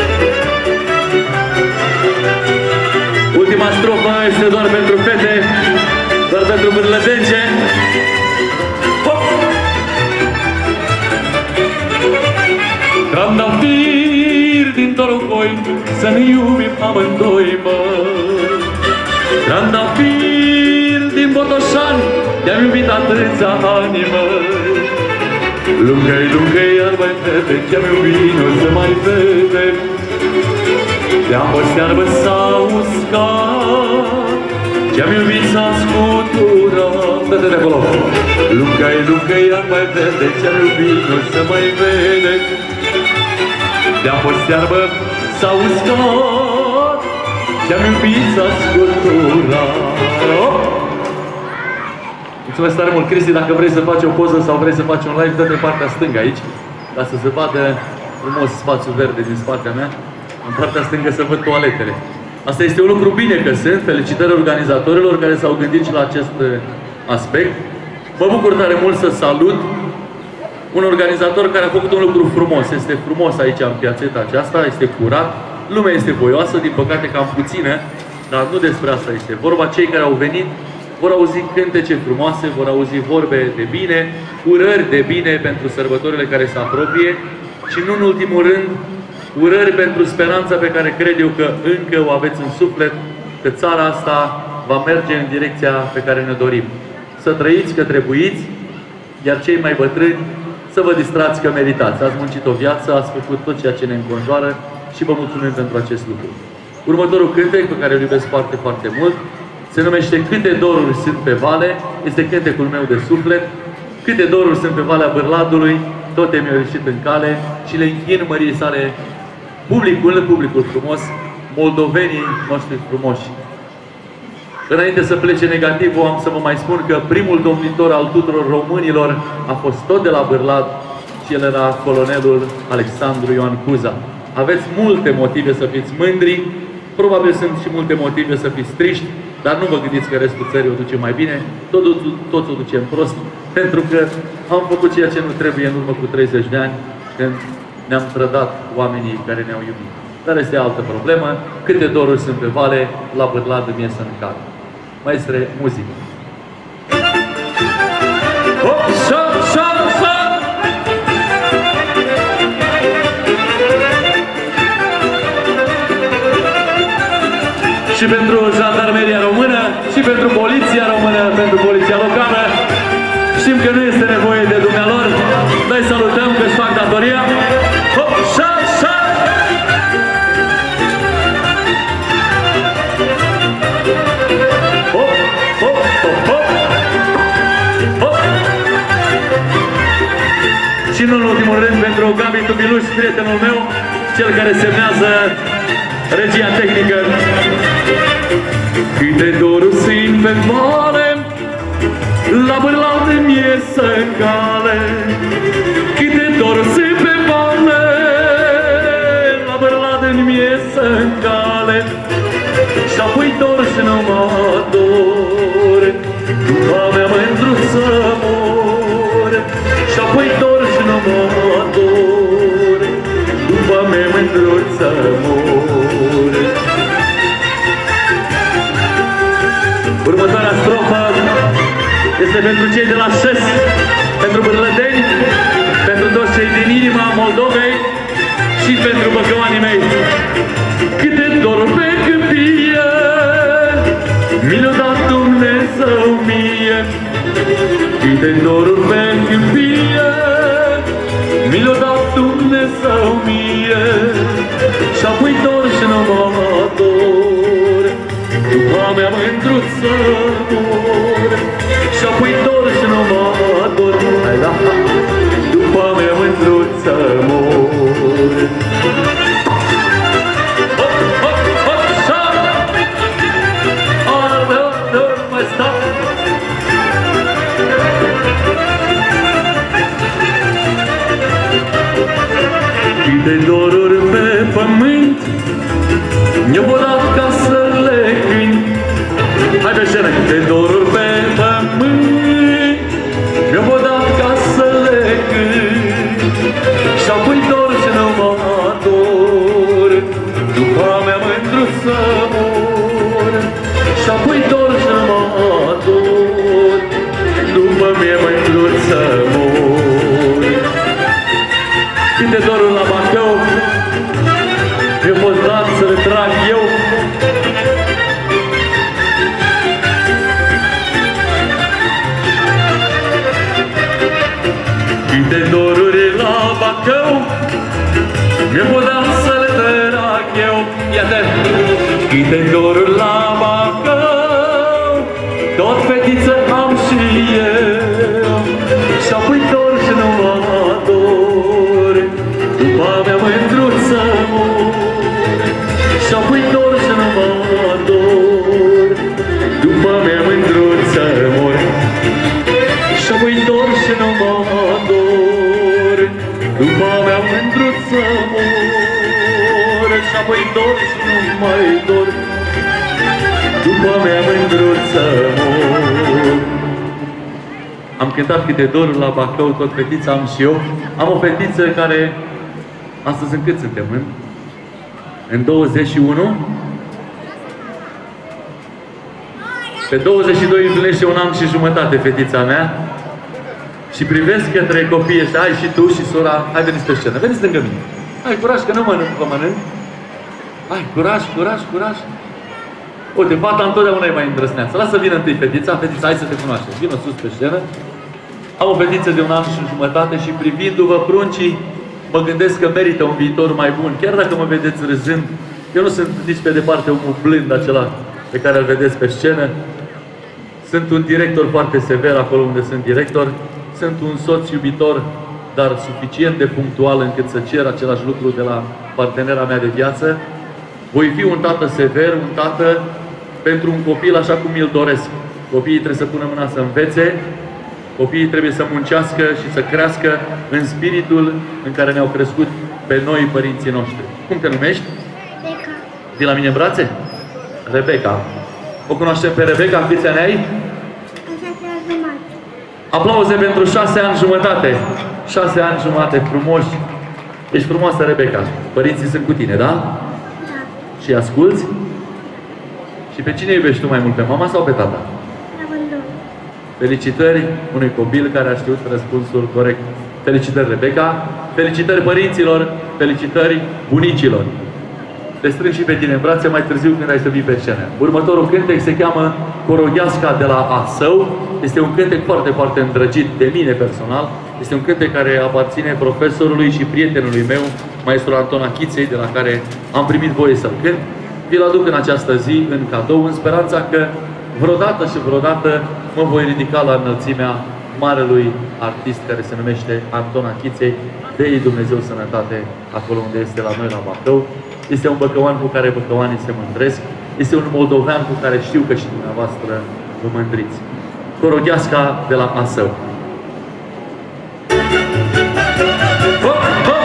Ultima strofă este doar pentru fete, doar pentru bârlădence. Trandafir din Torocoi, să ne iubim amândoi, măi. Trandafir Botoșani te-am iubit atâția ani, măi. Lungă-i, lungă-i, iar mai vede, te-am iubit, nu se mai vede. De-ambă stearbă s-a uscat, te-am iubit s-a scuturat. Dă-te de acolo. Lungă-i, lungă-i, iar mai vede, te-am iubit, nu se mai vede. De-ambă stearbă s-a uscat, te-am iubit s-a scuturat. Mulțumesc tare mult, Cristi, dacă vrei să faci o poză sau vrei să faci un live, dă-te partea stângă aici, ca să se vadă frumos spațiul verde din spatele mea. În partea stângă să văd toaletele. Asta este un lucru bine că sunt. Felicitări organizatorilor care s-au gândit și la acest aspect. Mă bucur tare mult să salut un organizator care a făcut un lucru frumos. Este frumos aici în piațeta aceasta, este curat, lumea este voioasă, din păcate cam puțină, dar nu despre asta este vorba. Cei care au venit vor auzi cântece frumoase, vor auzi vorbe de bine, urări de bine pentru sărbătorile care se apropie și nu în ultimul rând urări pentru speranța pe care cred eu că încă o aveți în suflet, că țara asta va merge în direcția pe care ne dorim. Să trăiți că trebuiți, iar cei mai bătrâni să vă distrați că meritați. Ați muncit o viață, ați făcut tot ceea ce ne înconjoară și vă mulțumim pentru acest lucru. Următorul cântec pe care îl iubesc foarte, foarte mult se numește Câte doruri sunt pe vale, este cântecul meu de suflet. Câte doruri sunt pe Valea Bârladului, toate mi-au ieșit în cale și le închin măriei sale publicul, publicul frumos, moldovenii noștri frumoși. Înainte să plece negativul, am să vă mai spun că primul domnitor al tuturor românilor a fost tot de la Bârlad și el era colonelul Alexandru Ioan Cuza. Aveți multe motive să fiți mândri, probabil sunt și multe motive să fiți triști, dar nu vă gândiți că restul țării o duce mai bine, tot, tot o ducem prost, pentru că am făcut ceea ce nu trebuie în urmă cu treizeci de ani, când ne-am trădat oamenii care ne-au iubit. Dar este altă problemă. Câte doruri sunt pe vale, la Bârlad îmi ies în cal. Maestre, muzică! Hop, șap, șap, șap! Și pentru jandarmeria română, și pentru poliția română, pentru poliția locală. Știm că nu este nevoie de dumnealor. Noi salutăm că își fac datoria. Hop, șa, șa! Hop, hop, hop, hop! Hop! Și nu în ultimul rând pentru Gabi Tubiluș, prietenul meu, cel care semnează regia tehnică. Câte doruri sunt pe vale, la Bârlad îmi ies în cale. Câte doruri sunt pe vale, la Bârlad îmi ies în cale. Și apoi dor și nu mă dor, după mea mândruță mor. Și apoi dor și nu mă dor, după mea mândruță mor. Următoarea strofă este pentru cei de la șes, pentru bârlădeni, pentru toți cei din inima Moldovei și pentru băcăoanii mei. Câte doruri pe câmpie mi le-a dat Dumnezeu mie. Câte doruri pe câmpie mi le-a dat Dumnezeu mie. Și apoi dor și nu mă dor, după mea mândruță mor. Și apoi dor și nu mă dor, hai da, după mea mândruță mor. Hop, hop, hop, șa! Arde, arde, mai sta! Câte doruri pe pământ mi-au dat ca să le cânt. Hai pe scenă! Câte doruri pe pământ mi-au dat ca să le cânt. Și apoi dor și nu mă dor, după mea mândruță mor. Și apoi dor și nu mă dor, după mea mândruță mor. Câte doruri la Bacău mi-a fost dat să le trag eu. de dorul la Bacău, tot fetiță am și eu, și apoi dor și nu mă dor, după mea mândruță mor, și apoi dor și nu mă dor, după mea mândruță mor, și apoi dor și nu mă dor, după mea mândruță mor, și apoi dor și nu mai dor, după mea mândruță mor. Am cântat câte doruri la Bacău, tot fetița am și eu. Am o fetiță care, astăzi în cât suntem, în? În douăzeci și unu? Pe douăzeci și doi împlinește un an și jumătate fetița mea. Și privesc către copiii ăștia, hai și tu și sora, hai veniți pe scenă, veniți lângă mine. Hai, curaj, că nu mănânc, vă mănânc. Hai, curaj, curaj, curaj. Uite, fata întotdeauna e mai îndrăsneață. Lasă vină întâi fetița, fetița, hai să te cunoaștem. Vină sus pe scenă. Am o fetiță de un an și jumătate și privindu-vă pruncii, mă gândesc că merită un viitor mai bun. Chiar dacă mă vedeți râzând, eu nu sunt nici pe departe omul blând acela pe care îl vedeți pe scenă. Sunt un director foarte sever acolo unde sunt director. Sunt un soț iubitor, dar suficient de punctual încât să cer același lucru de la partenera mea de viață. Voi fi un tată sever, un tată pentru un copil așa cum îl doresc. Copiii trebuie să pună mâna să învețe, copiii trebuie să muncească și să crească în spiritul în care ne-au crescut pe noi părinții noștri. Cum te numești? Rebecca. Vii la mine în brațe? Rebecca. O cunoaștem pe Rebecca? Câți ani ai? Șase ani jumătate. Aplauze pentru șase ani jumătate. Șase ani jumătate, frumoși. Ești frumoasă, Rebecca. Părinții sunt cu tine, da? Da. Și asculți? Și pe cine iubești tu mai mult, pe mama sau pe tata? Amândoi. Felicitări unui copil care a știut răspunsul corect. Felicitări, Rebecca. Felicitări părinților. Felicitări bunicilor. Te strâng și pe tine în brațe mai târziu când ai să vii pe scenă. Următorul cântec se cheamă Corogheasca de la Asău. Este un cântec foarte, foarte îndrăgit de mine personal. Este un cântec care aparține profesorului și prietenului meu, maestru Anton Achiței, de la care am primit voie să-l cânt. Vi-l aduc în această zi, în cadou, în speranța că vreodată și vreodată mă voi ridica la înălțimea marelui artist care se numește Anton Achiței. Dă-i Dumnezeu sănătate acolo unde este la noi la Bacău. Este un băcăuan cu care băcăuanii se mândresc. Este un moldovean cu care știu că și dumneavoastră vă mândriți. Corogheasca de la Asău. Hop, hop!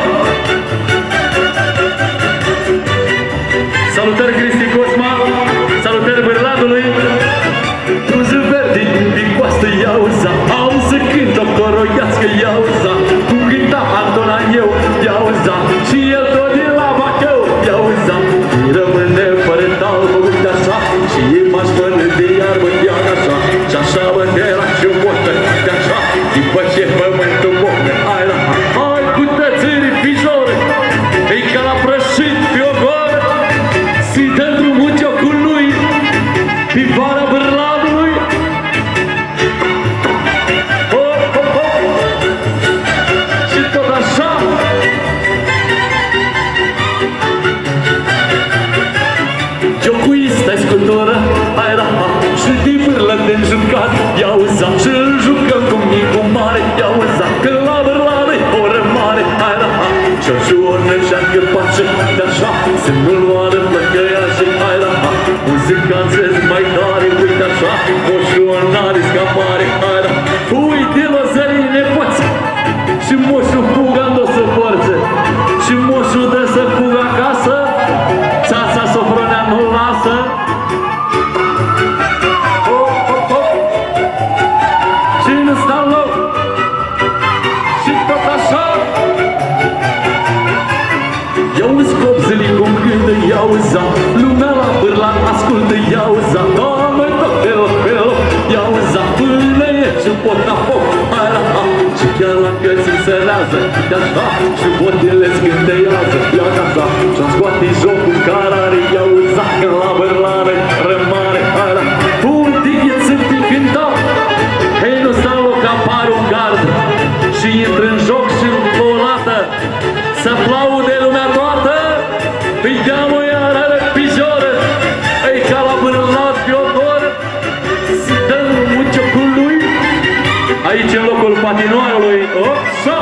Salutări Cristi Cosma! Salutări Bârladului! Bruză verde din coastă iauza, am să cânt o coroghească iauza, cum cânta Antona eu iauza, și el tot din la Bacău iauza. Îi rămâne fără talbă, uite așa, și îi m-aș părâ de iarbă de-ar așa, și așa mă de la și botă, de așa, după ce pământul botă, ai la hai cu tățârii pijore, ei ca la prășit pe o goră, să-i dă drumul ciocului, pe vara Bârladului. Hop, hop, hop! Și tot așa! Jocuista e sculptură, hai la ha, și din vârlă de-n jucat, iauza, și-l jucăm cu micul mare, iauza, că la Bârladă-i oră mare, hai la ha, și-o șuornă și-a cârpașă, de-așa, să nu-l oară plăcăiașă, hai la ha, muzicanțezi mai tare, uite așa, moșul n-are scapare, hai la ha, uite lăzării nepoți, și moșul fuga n-o să forțe, și moșul dă să fugă acasă, țața Sofronea nu lasă. Hop, hop, hop! Și nu stau loc, și tot așa. Iauzi copzălii cum cântă iauza, lumea la Bârlad ascultă iauza, doamne tot pe loc, pe loc, iauza, până e și pot la foc, hai la ha, și chiar la cărți înțelează, de așa, și botile scânteiază, ia ca așa, și-o scoate jocul care are iauza, că la Bârladă rămare, hai la ha, uite ghețând din cântat, hei nu stau loc, apare un gard, și intră în joc și o lată, să aplaude lumea toată, îi dea-mă iară pijoră, Aici în locul patinoarului. Oxa!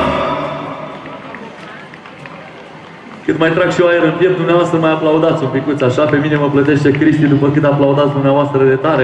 Cât mai trag și eu aer în piept, dumneavoastră mai aplaudați un picuț așa. Pe mine mă plătește Cristi după cât aplaudați dumneavoastră de tare.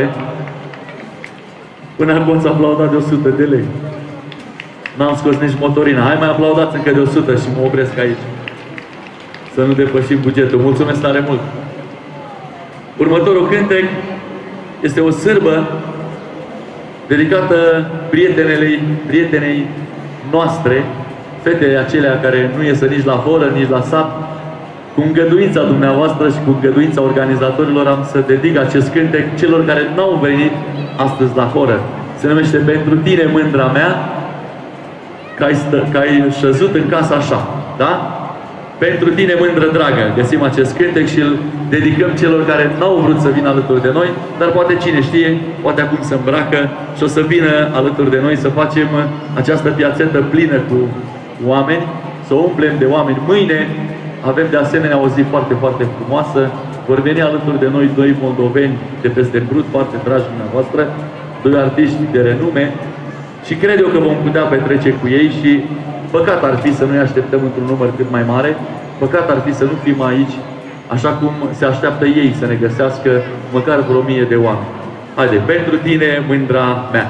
Până acum s-a aplaudat de o sută de lei. N-am scos nici motorina. Hai mai aplaudați încă de o sută și mă opresc aici. Să nu depășim bugetul. Mulțumesc tare mult! Următorul cântec este o sârbă dedicată prietenei, prietenei noastre, fetele acelea care nu iesă nici la horă, nici la sat. Cu îngăduința dumneavoastră și cu îngăduința organizatorilor am să dedic acest cântec celor care n-au venit astăzi la horă. Se numește Pentru tine, mândra mea, că ai, stă, că ai șezut în casa așa. Da? Pentru tine, mândră dragă, găsim acest cântec și îl dedicăm celor care n-au vrut să vină alături de noi, dar poate cine știe, poate acum se îmbracă și o să vină alături de noi să facem această piațetă plină cu oameni, să o umplem de oameni. Mâine avem de asemenea o zi foarte, foarte frumoasă. Vor veni alături de noi doi moldoveni de peste Brut, foarte dragi dumneavoastră, doi artiști de renume și cred eu că vom putea petrece cu ei și păcat ar fi să nu-i așteptăm într-un număr cât mai mare, păcat ar fi să nu fim aici așa cum se așteaptă ei să ne găsească măcar vreo mie de oameni. Haide, pentru tine, mândra mea!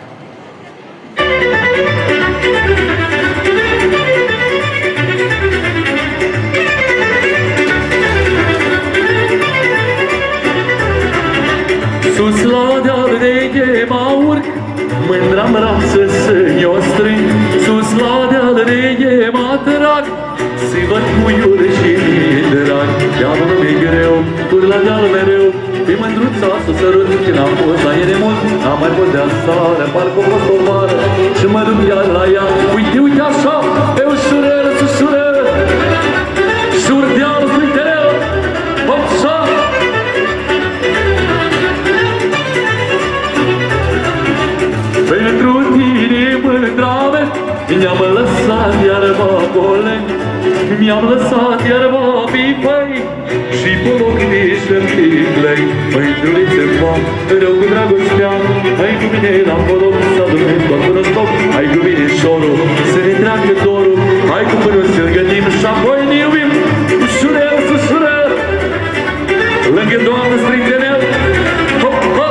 Sus la deal de mă urc, mândra-n brață să-mi o strâng. Sus la deal de mă trag, să-i văd puiul și drag. Iar nu-mi greu, urc la deal mereu, pe mândruța să sărut. Când am fost la ele mult, n-am mai pot de-a sară, parcă o fost o vară și mă duc iar la ea. Uite, uite așa, pe ușurel, ușurel, șur deal, uite-l, așa. Pentru tine, mândra mea, mi-am lăsat iarba pole, mi-am lăsat iarba pipăi și pe loc de șerpiclei. Mândrulițe-mă, rău cu dragostea, hai cu mine la forum să adunăm tot până stop. Hai cu mine șorul, să ne treacă dorul, hai cu până să-l gătim și apoi ne iubim. Ușurel, ușurel, lângă Doamne strigă-ne-l, hop, hop.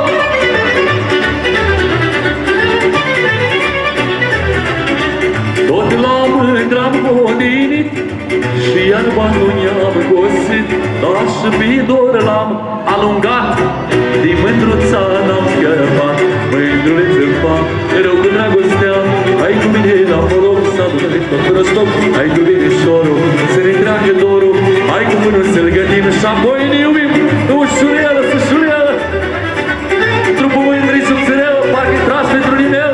Tot la mândra-m podinit și iarba nu i-am gosit, dar și pe dor l-am alungat, din mândruța n-am scăpat. Mândrulețe-mă, rău cu dragostea, hai cu mine la forum să adunăm tot până stop. Hai cu mine șorul, să ne treacă dorul, hai cu până să-l gătim și apoi ne iubim. Ușurel, ușurel, trupul mândrii subțirel, parcă-i tras pentru ninel.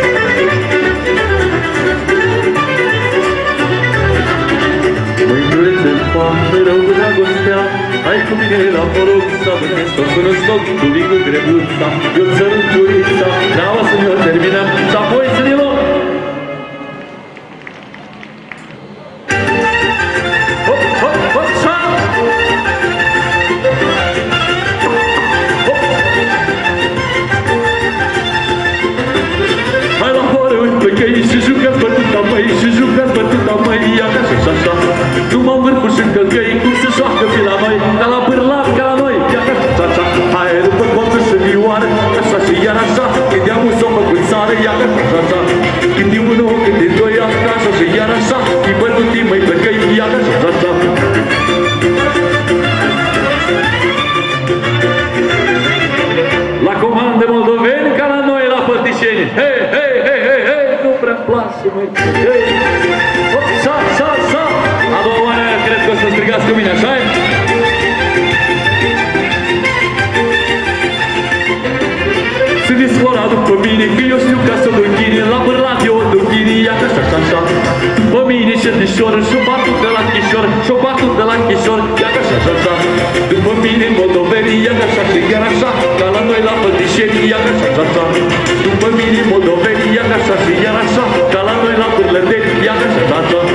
Rău cu dragostea, hai cu mine la forum să adunăm tot până stoc. Cu vicul grebuța, eu țărând curița, vreau să ne-o terminăm și apoi să ne luăm. Hop, hop, hop, șa! Hop! Hai la horă pe căi și jucați bătuta măi, și jucați bătuta măi, ia ca și așa. Nu mă învârpul și încălcăi, cum se joacă pe la noi, ca la bârlat, ca la noi, ia ca și așa. Hai după colțul și vioară, așa și iar așa, când i-am us-o făcut țară, ia ca și așa. Când e unul, când e doi, așa și iar așa, îi bătutii măi pe căi, ia ca și așa. La comandă moldoveni, ca la noi la Păltișeni. Hei, hei, hei, hei, hei, nu prea-mi place, măi, hei. Hop, șa, șa, șa. A doua oară, cred că o să strigați cu mine, așa-i? Se disfora după mine, că eu știu ca să o închine, la bărlat eu o închine, ia ca așa, așa, așa. După mine șerdișor, și-o batut de la Chișor, și-o batut de la Chișor, ia ca așa, așa, așa. După mine moldoveni, ia ca așa, și chiar așa, ca la noi la Păltișeni, ia ca așa, așa, așa. După mine moldoveni, ia ca așa, și iar așa, ca la noi la Pârlădeni, ia ca așa, așa, așa.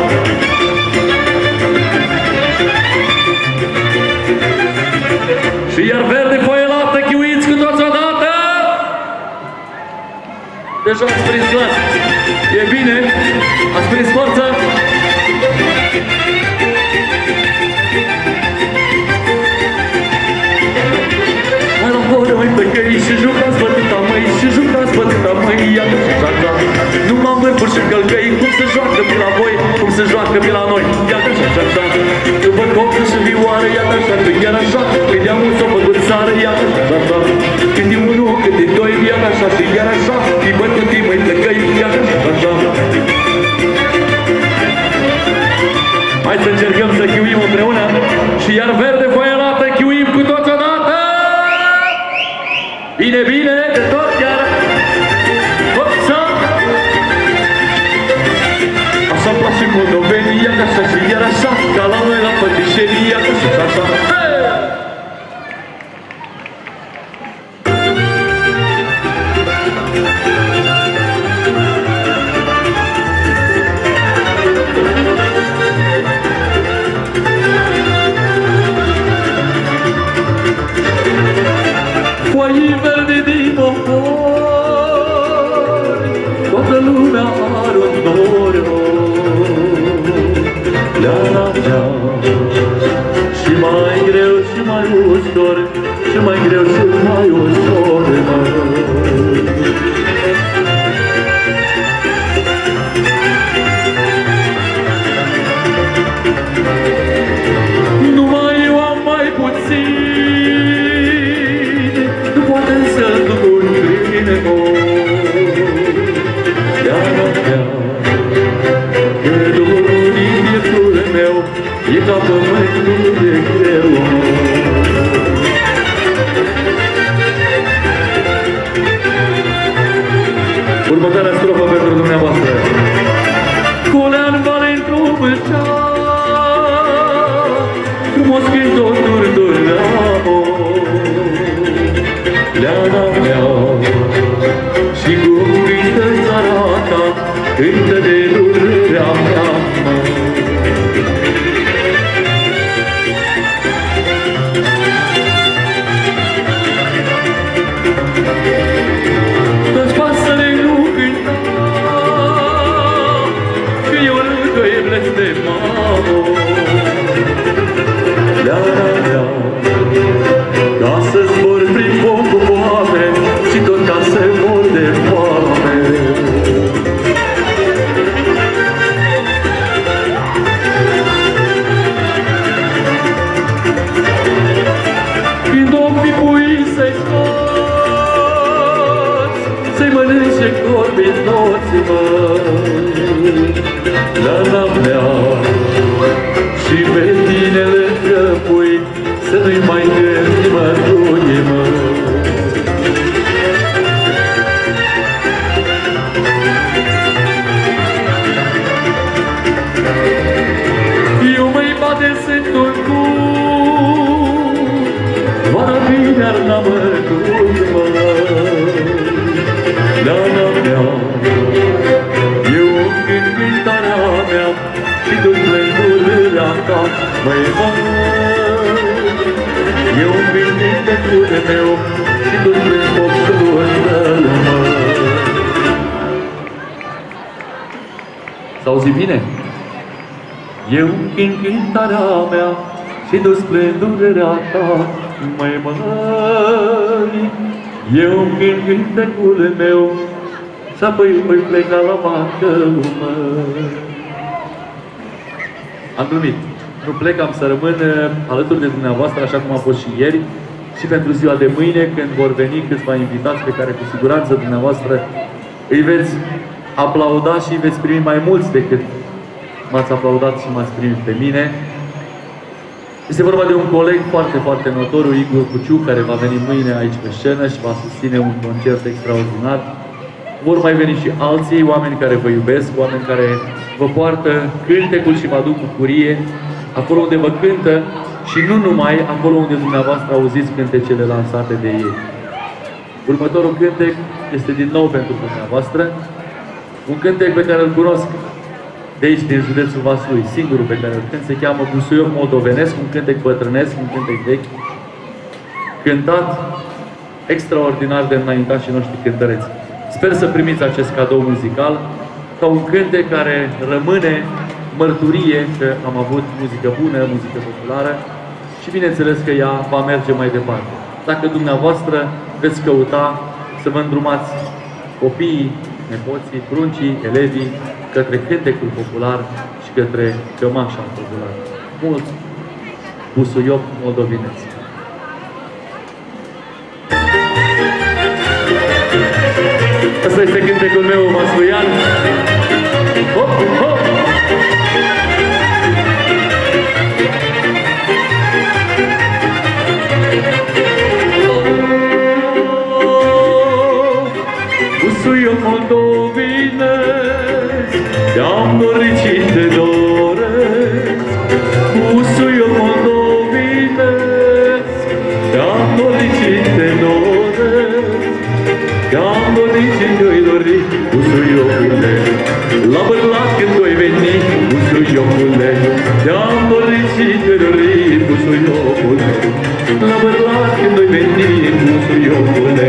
Și iar verde foie laptă, chiuiți cu toți odată! Deja ați prins glas. E bine? Ați prins forță? Hai la horă, măi, tăcăi, și jucați bătâta, măi, și jucați bătâta, măi, iată și așa. Nu m-am vârfuri și călcăi, cum se joacă pe la voi, cum se joacă pe la noi, iată și așa. După copil și vioară, iată așa, că iar așa, când i-am un s-o făcut țară, iată și așa. Când e unul, când e doi, iată așa, și iar așa, îi bătâtii, măi, tăcăi, iată și așa. Hai să încercăm să chiuim împreună și iar verde foaia lată, chiuim cu toți odată! Bine, bine, de tot chiar! Hopsa! Așa-mi place moldovenii, iată așa și iar așa, ca la noi la pătișerii, iată și așa. Hey! Foaii verde din ofori, toată lumea are un dor. Le-a mea și mai greu și mai ușor, și mai greu și mai ușor, numai eu am mai puțin. E ca pământul de greu. Următoarea strofă pentru dumneavoastră. Colean Valentru Bâlcea, frumos cântor dur-dur-amo, Leana mea, și cum cântă țara ta, cântă de durerea mea. Toți pasăre nu cânta, că eu lângă-i blestemam-o. Leana mea, ca să zbor prin foc cu foame și tot ca să mor de foame. Când ochii pui să-i scoți, să-i mănânce corbii toți, măi, Leana mea, și pe tine lângă pui, să nu-i mai gândi mărunii, măi. Eu mă-i bate sântul cu vara bine-ar n-a mărcut, măi, Leana mea, eu cânt cântarea mea și du-ți plângurile ta, măi, măi. Eu cânt cântecul meu și du-ți plâng focul tău, măi. S-auzi bine? Eu cânt cântarea mea și du-ți plângurile ta, măi, măi. Eu cânt cântecul meu și apoi voi pleca la Bacău, măi. Am glumit. Nu plec, am să rămân alături de dumneavoastră, așa cum a fost și ieri, și pentru ziua de mâine, când vor veni câțiva invitați pe care cu siguranță dumneavoastră îi veți aplauda și îi veți primi mai mulți decât m-ați aplaudat și m-ați primit pe mine. Este vorba de un coleg foarte, foarte notoriu, Igor Cuciu, care va veni mâine aici pe scenă și va susține un concert extraordinar. Vor mai veni și alții, oameni care vă iubesc, oameni care vă poartă cântecul și vă aduc bucurie acolo unde vă cântă și nu numai acolo unde dumneavoastră auziți cântecele lansate de ei. Următorul cântec este din nou pentru dumneavoastră, un cântec pe care îl cunosc de aici, din județul Vaslui, singurul pe care îl cânt, se cheamă Busuioc moldovenesc, un cântec bătrânesc, un cântec vechi, cântat extraordinar de înaintașii noștri cântăreți. Sper să primiți acest cadou muzical ca un cântec care rămâne mărturie că am avut muzică bună, muzică populară și bineînțeles că ea va merge mai departe. Dacă dumneavoastră veți căuta să vă îndrumați copiii, nepoții, pruncii, elevii către cântecul popular și către cămașa populară. Mulți busuioc moldoveneți. Asta este cântecul meu vasluian. Hop, hop! Busuioc moldovenesc, te-am dorit și te doresc. Busuioc moldovenesc, te-am dorit și te doresc. Te-am dorit și te-ai dorit, busuiocule, la bărlat când voi veni, busuiocule. Te-am dorit și te-ai dorit, busuiocule, la bărlat când voi veni, busuiocule.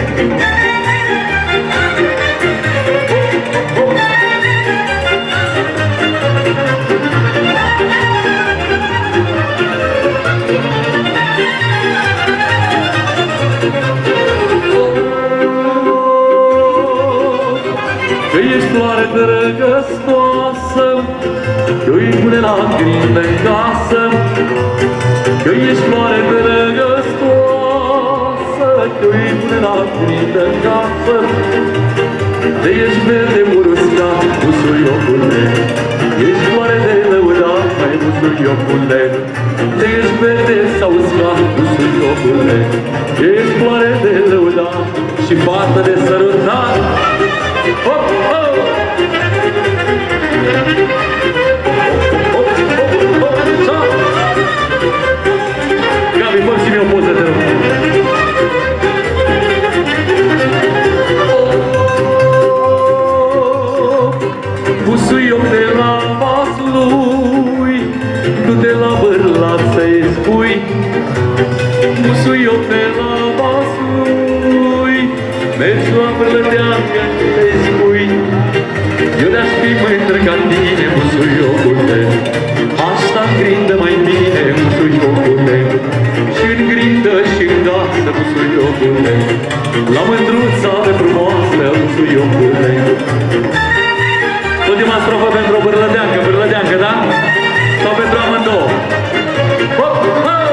Că ești floare drăgăstoasă, că-i pune lacrimi în casă. Că ești floare drăgăstoasă, că-i pune lacrimi în casă. De ești verde muruscat, busuiocule, ești floare de lăudat, mai busuiocule. De ești verde sau uscat, busuiocule, ești floare de lăudat și fată de sărutat. Hop, hop! Hop, hop, hop, așa! Gabi, fă și mie o poză, te rog. Busuioc de la Vaslui, du-te la Bârlat să-i spui. Busuioc de la Vaslui, mergi la Bârlăteancă să-i spui. Eu de-aș fi mândră ca tine, busuiocule, asta în grindă mai bine, busuiocule, și în grindă și în gasă, busuiocule, la mândruța de frumoasă, busuiocule. Ultima strofă pentru o bârlădeancă, bârlădeancă, da? Sau pentru amândouă? Hop, hop!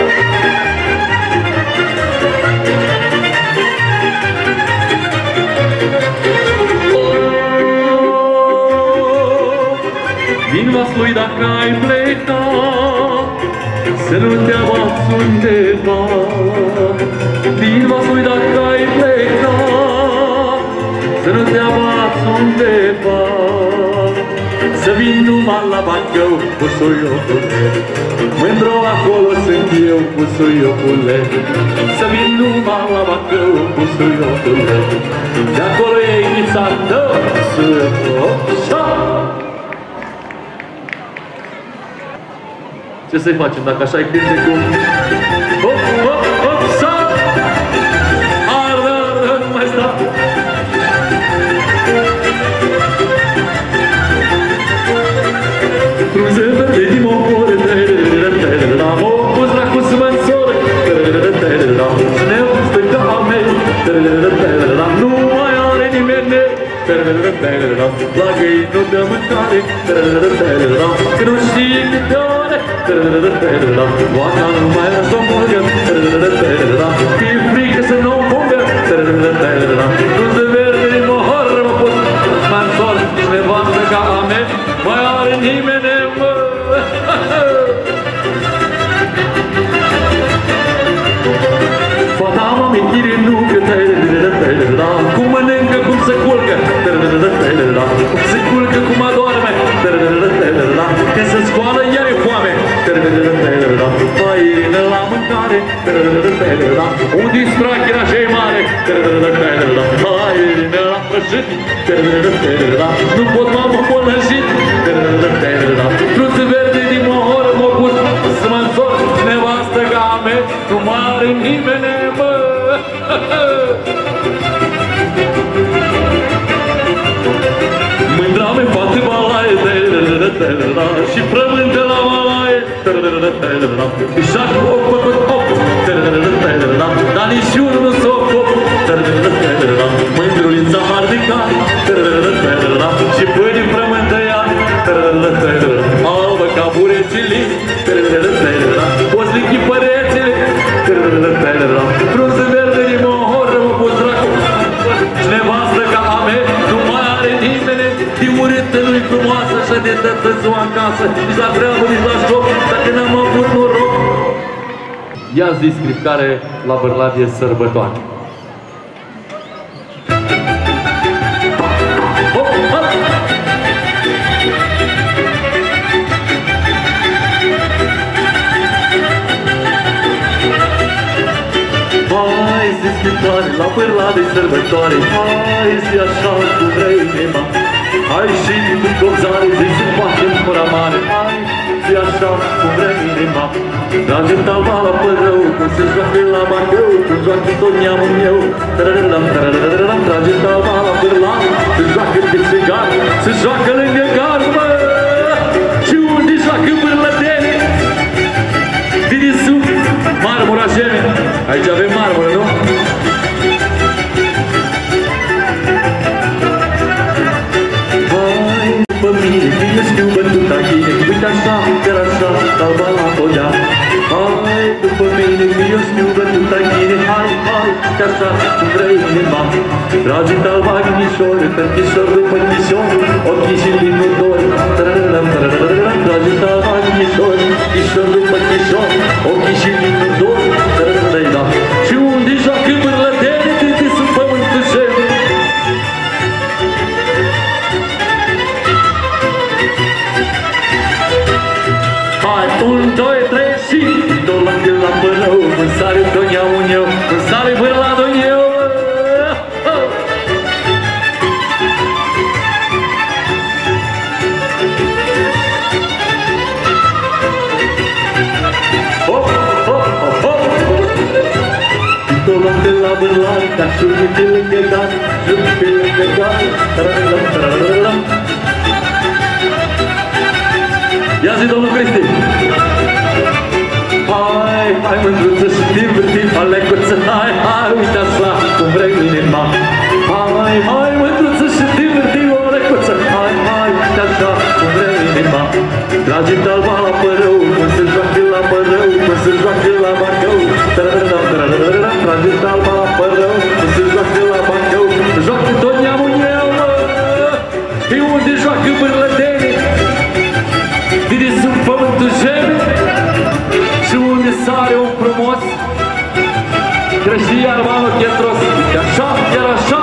Din Vaslui dacă ai plecat, să nu te abați undeva. Din Vaslui dacă ai plecat, să nu te abați undeva. Să vin numai la Bacău, busuiocule, mândru acolo sunt eu, busuiocule. Să vin numai la Bacău, busuiocule, de acolo e inița tău, busuiocule. Ce să-i facem dacă așa-i cântecul? Hop, hop, hop, sa! Ardă, ardă, nu mai sta! Frunze verde din mocore, m-o pus la cu sămânțore, ne-o stă ca a mea, nu mai are nimeni. La găini nu dă mâncare, că nu știi câte ore, oana nu mai lasă o mulgă, e frică să nu o fungă, frunze verde din mohor, mă pus la sol, nevastă ca a mea, mai are nimeni, mă. Fata am amintire nu că cum mănâncă, cum se culcă, cum se culcă, cum adorme, când se scoală iar e foame, făină la mâncare, unde-i strachera și-i mare, făină la prăjit, nu pot m-am pălăjit, frunze verde din mohor m-o pus să mă însor, nevastă ca a mea, nu m-are nimeni, mă. și frământă la malaie, și așa hop, hop, hop, dar niciunul nu s-o hop, mândrulița hardicat, și pâine frământă ea, albă ca burecilii, pozlichi părețele, frunze verde din mohor, mă pus dracu, și nevastă ca a mea, nu mai are nimeni, din urâtă nu-i frumoasă, așa de tătățua în casă, nici la treabă, nici la joc, dacă n-am avut noroc. Ia zi scriptare la Bărladie sărbătoare. Hai zi scriptoare la Bărladie sărbătoare, hai zi așa cum vrei, nema. Hai și cu copzare, zi să facem cura mare, hai zi așa cum vrei, nema. Dragi talba la părău, cum se joacă la Bacău, cum joacă tot neamul meu. Dragi talba la părlau, se joacă pe țigar, se joacă lângă gar, bă! Și unde joacă bârlătene? Vine sub marmura geme. Aici avem marmură, nu? Hai după mine, că eu știu bătuta ghine, uite așa, chiar așa, talba la podea. Hai după mine, că eu știu bătuta ghine, hai, hai, chiar așa, cum vrei inima. Dragi talba ghinișori, tărchișor după ghișor, ochii și linul dor. Dragi talba ghinișori, ghișor după ghișor, ochii și linul dor. Și unde joacă bârlătene, câte sunt pământul jeme. Hai, un, doi, trei și două la când la părău, în sare tot neamul eu, în sare bârladul eu. De la bârlai, ca șurgi pe lângă gani, șurgi pe lângă gani, tarararam, tarararam. Ia zi, domnul Cristi! Hai, hai mândruță și timp, timp, alecuță, hai, hai, uite așa, cum vrei inima. Hai, hai mândruță și timp, timp, alecuță, hai, hai, uite așa, cum vrei inima. Dragi talba la părău, cum se joacă la părău, cum se joacă la Bacău, tarararam, tarararam. Dragi talba la părău, cum se joacă la Bacău, joacă tot neamul meu, mă! Și unde joacă bârlătene, vine sub pământul jeme, și unde sare un frumos, crește iar manul pietros, e așa, chiar așa.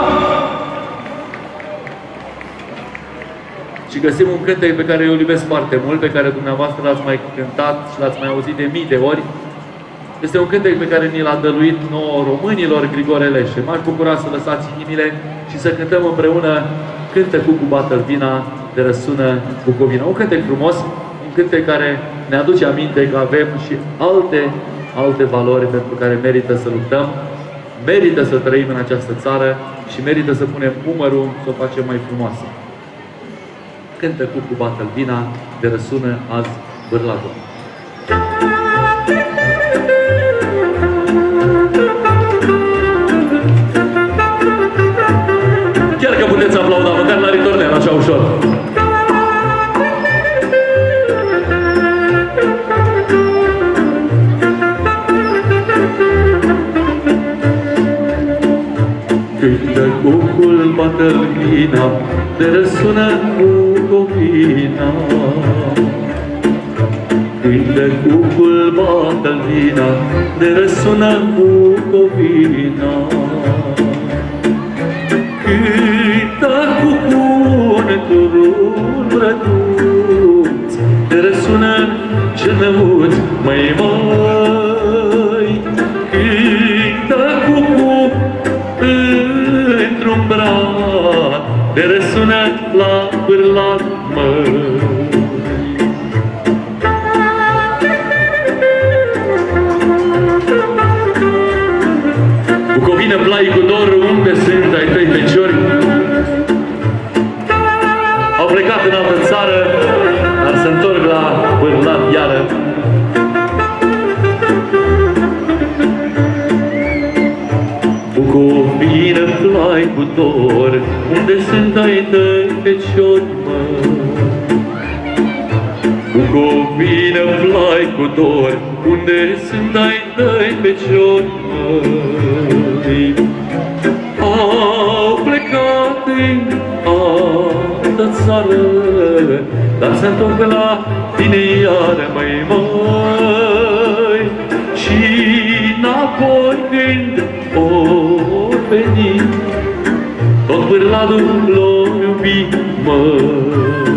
Și găsim un cântec pe care eu îl iubesc foarte mult, pe care dumneavoastră l-ați mai cântat și l-ați mai auzit de mii de ori. Este un cântec pe care ni l-a dăluit nouă românilor Grigore Leșe. M-aș bucura să lăsați inimile și să cântăm împreună Cântă Cucu Bătălvina de Răsună Bucovina. Un cântec frumos, un cântec care ne aduce aminte că avem și alte, alte valori pentru care merită să luptăm, merită să trăim în această țară și merită să punem umărul să o facem mai frumoasă. Cântă Cucu Bătălvina de Răsună azi Bârladul. Chiar că puteți aplauda, măcar la ritornel, așa ușor. Cântă cucul Bătălvina de Răsună Bucovina. Cântă cucul Bătălvina de Răsună Bucovina. Cântă cucul turul brăduț de Răsună genăuț, măi, măi. Cântă cucul într-un brad de Răsună la Bârlad, măi. Bucovina, plai cu dor, unde sunt ai tăi feciori? Au plecat în altă țară, dar dor, unde sunt ai tăi feciori, mă? Cu copii ne-mplai cu dor, unde sunt ai tăi feciori, măi? Au plecat în altă țară, dar se întorc la tine iară, măi, măi. Și înapoi când ori veni, tot pârladul l-o iubi, măi.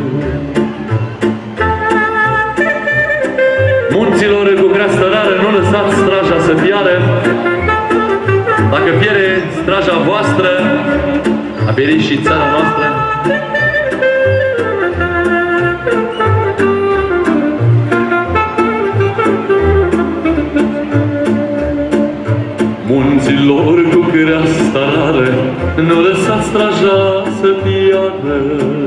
Munților cu creastă rară, nu lăsați straja să piară. Dacă pierde straja voastră, a pierit și țara noastră. Munților cu creastă rară, nu lăsați straja să piară.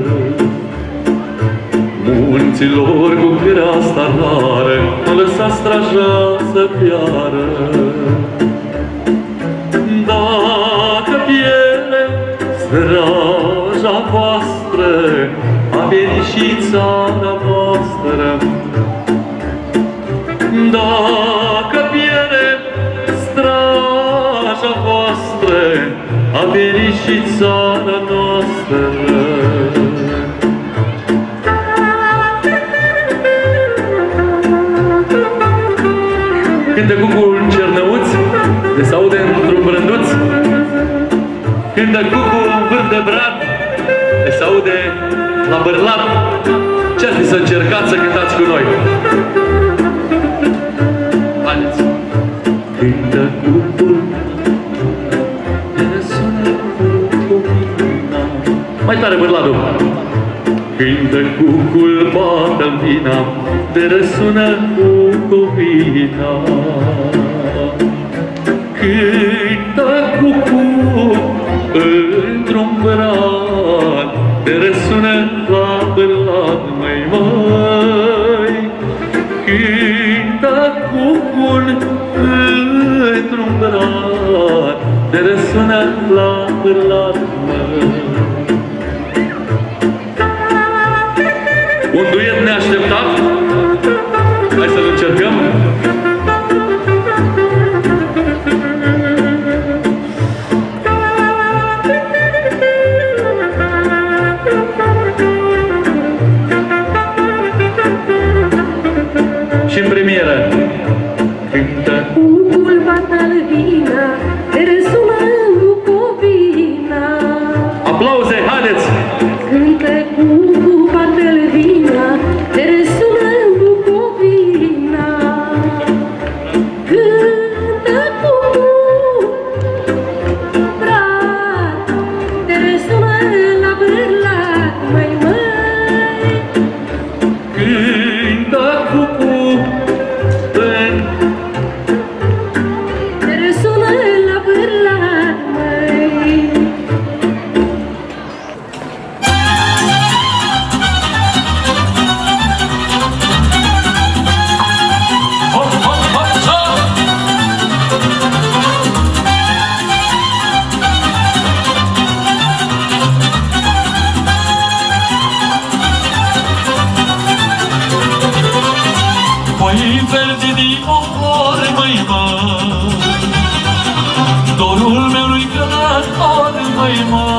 Munților cu creasta rară, nu lăsați straja să piară. Dacă pierde straja voastră, a pierit și țara noastră. Dacă pierde straja voastră, a pierit și țara noastră. Cântă cucul cernăuț, de se aude într-un brânduț. Cântă cucul în vânt de brad, de se aude la bărlat. Ce-ar fi să încercați să cântați cu noi? Haideți! Cântă cucul, de răsună copina. Mai tare bărlatul! Cântă cucul, bată-l vina, de răsună cu copina. Cântă cucul într-un brad, de răsună la bărlat, măi, măi. Cântă cucul într-un brad, de răsună la bărlat, măi. Un duet neașteptat. Hai să-l încercăm. Și în premieră. Cântă cucul, bată-l vina, de răsună Bucovina. Aplauze, haideți! Cântă cucul, bată-l vina, de răsună Bucovina. Cântă cucul, brat, de răsună la bărlat, măi, măi. Cântă cucul de răsună la bărlat, măi. Hop, hop, hop, hop! Păi verzi din ohori, măi, măi, dorul meu nu-i cărat ori, măi,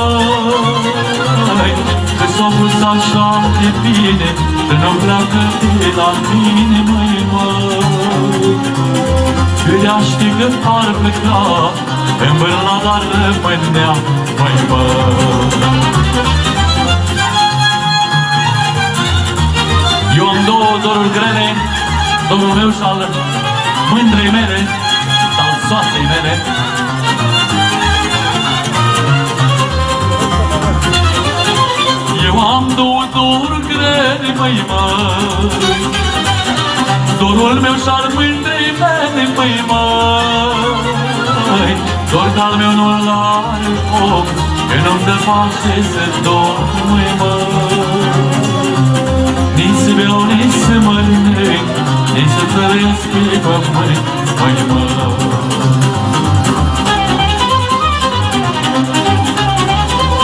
măi, că s-o pus așa de bine, că nu pleacă de la tine, măi, măi. Gândea știi că ar pleca, în bărla dar rămânea, măi, măi. Eu am două doruri grele, dorul meu și al mândrei mele, al soasei mele. Eu am două doruri grele, măi, măi, dorul meu și al mândrei mele, măi, măi. Dor că-al meu nu-l are foc, că nu-mi dă pace să dorm, măi, măi. Nici să beau, nici să mănânc, nici să trăiesc pe pământ, măi, măi.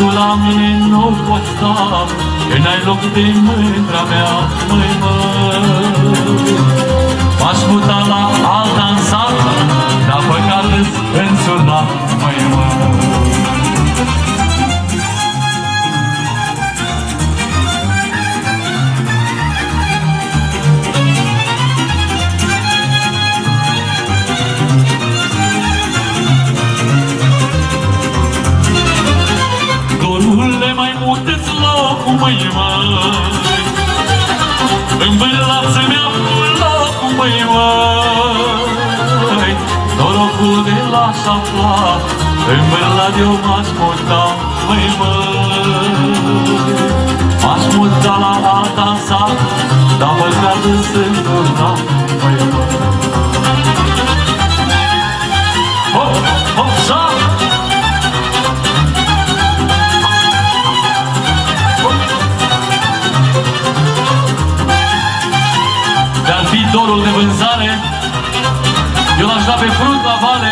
tu la mine nu poți sta, că n-ai loc de mândra mea, măi, măi. M-aș muta la alta în sat, dar păcat îs însurat, măi, măi. Dorule, mai mult-ți locul, măi, măi. Îmbârlață mi-a făcut locul, măi, măi. Norocul de la șafla, îmbârlat eu m-aș muta, măi, măi. M-aș muta la alta în sat, dar păcat îs îndurat, măi, măi. Hop, hop, șa! De-ar fi dorul de vânzare, eu l-aș da pe frunt la vale.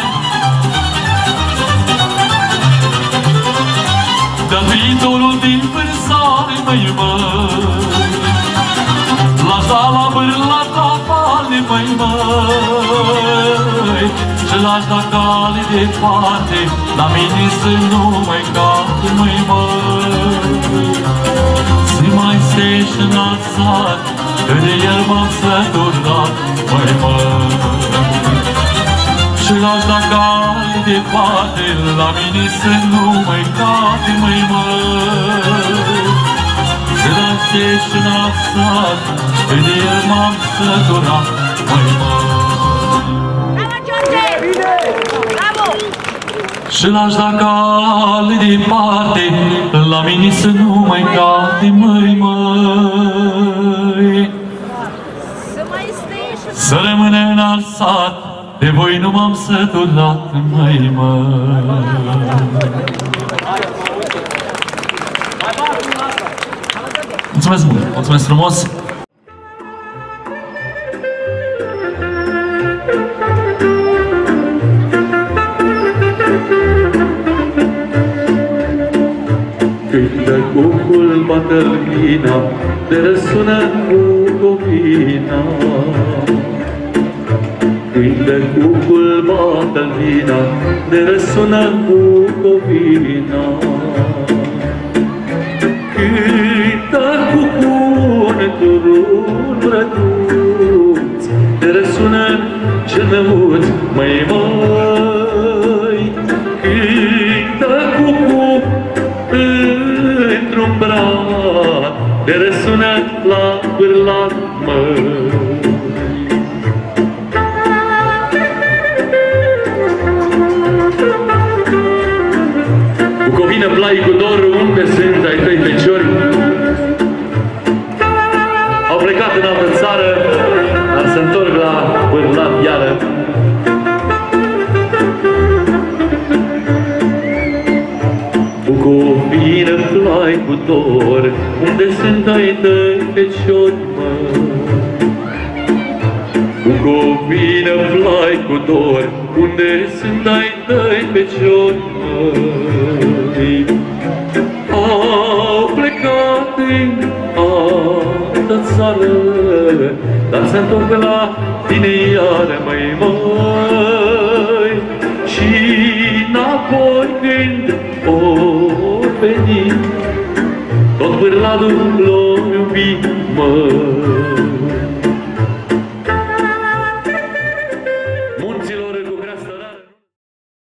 De-ar fi dorul din vânzare, măi, măi, l-aș da la bârlat la vale, măi, măi. Și l-aș da cale departe, la mine să nu mai cate, măi, măi. Se mai stești în alt sat, că de el m-am săturat, măi, măi. Și l-aș da cale departe, la mine să nu mai cate, măi, măi. Se mai stești în alt sat, că de el m-am săturat, măi, măi. Și l-aș da cale departe, la mine să nu mai cate, măi, măi. Să rămână în alt sat, de voi nu m-am săturat, măi, măi. Mulțumesc mult, mulțumesc frumos! Când de cucul bată lumina, de răsună Bucovina. Când de cucul bată lumina, de răsună Bucovina. Cântă cucul turun răduț, de răsună cel năuț, măi, măi. Cântă cucul într-un brat, de răsună la bârlat, măi. Bucovina, plai cu dor, unde sunt ai tăi feciori? Au plecat în altă țară, dar se întorc la bârlat iară. Bucovina, plai cu dor, unde sunt ai tăi feciori, măi? Bucovina, plai cu dor, unde sunt ai tăi feciori, măi? Au plecat în altă țară, dar se întorc la tine iară, măi, măi. Și înapoi când o veni, tot bârlatul l-o iubi, măi.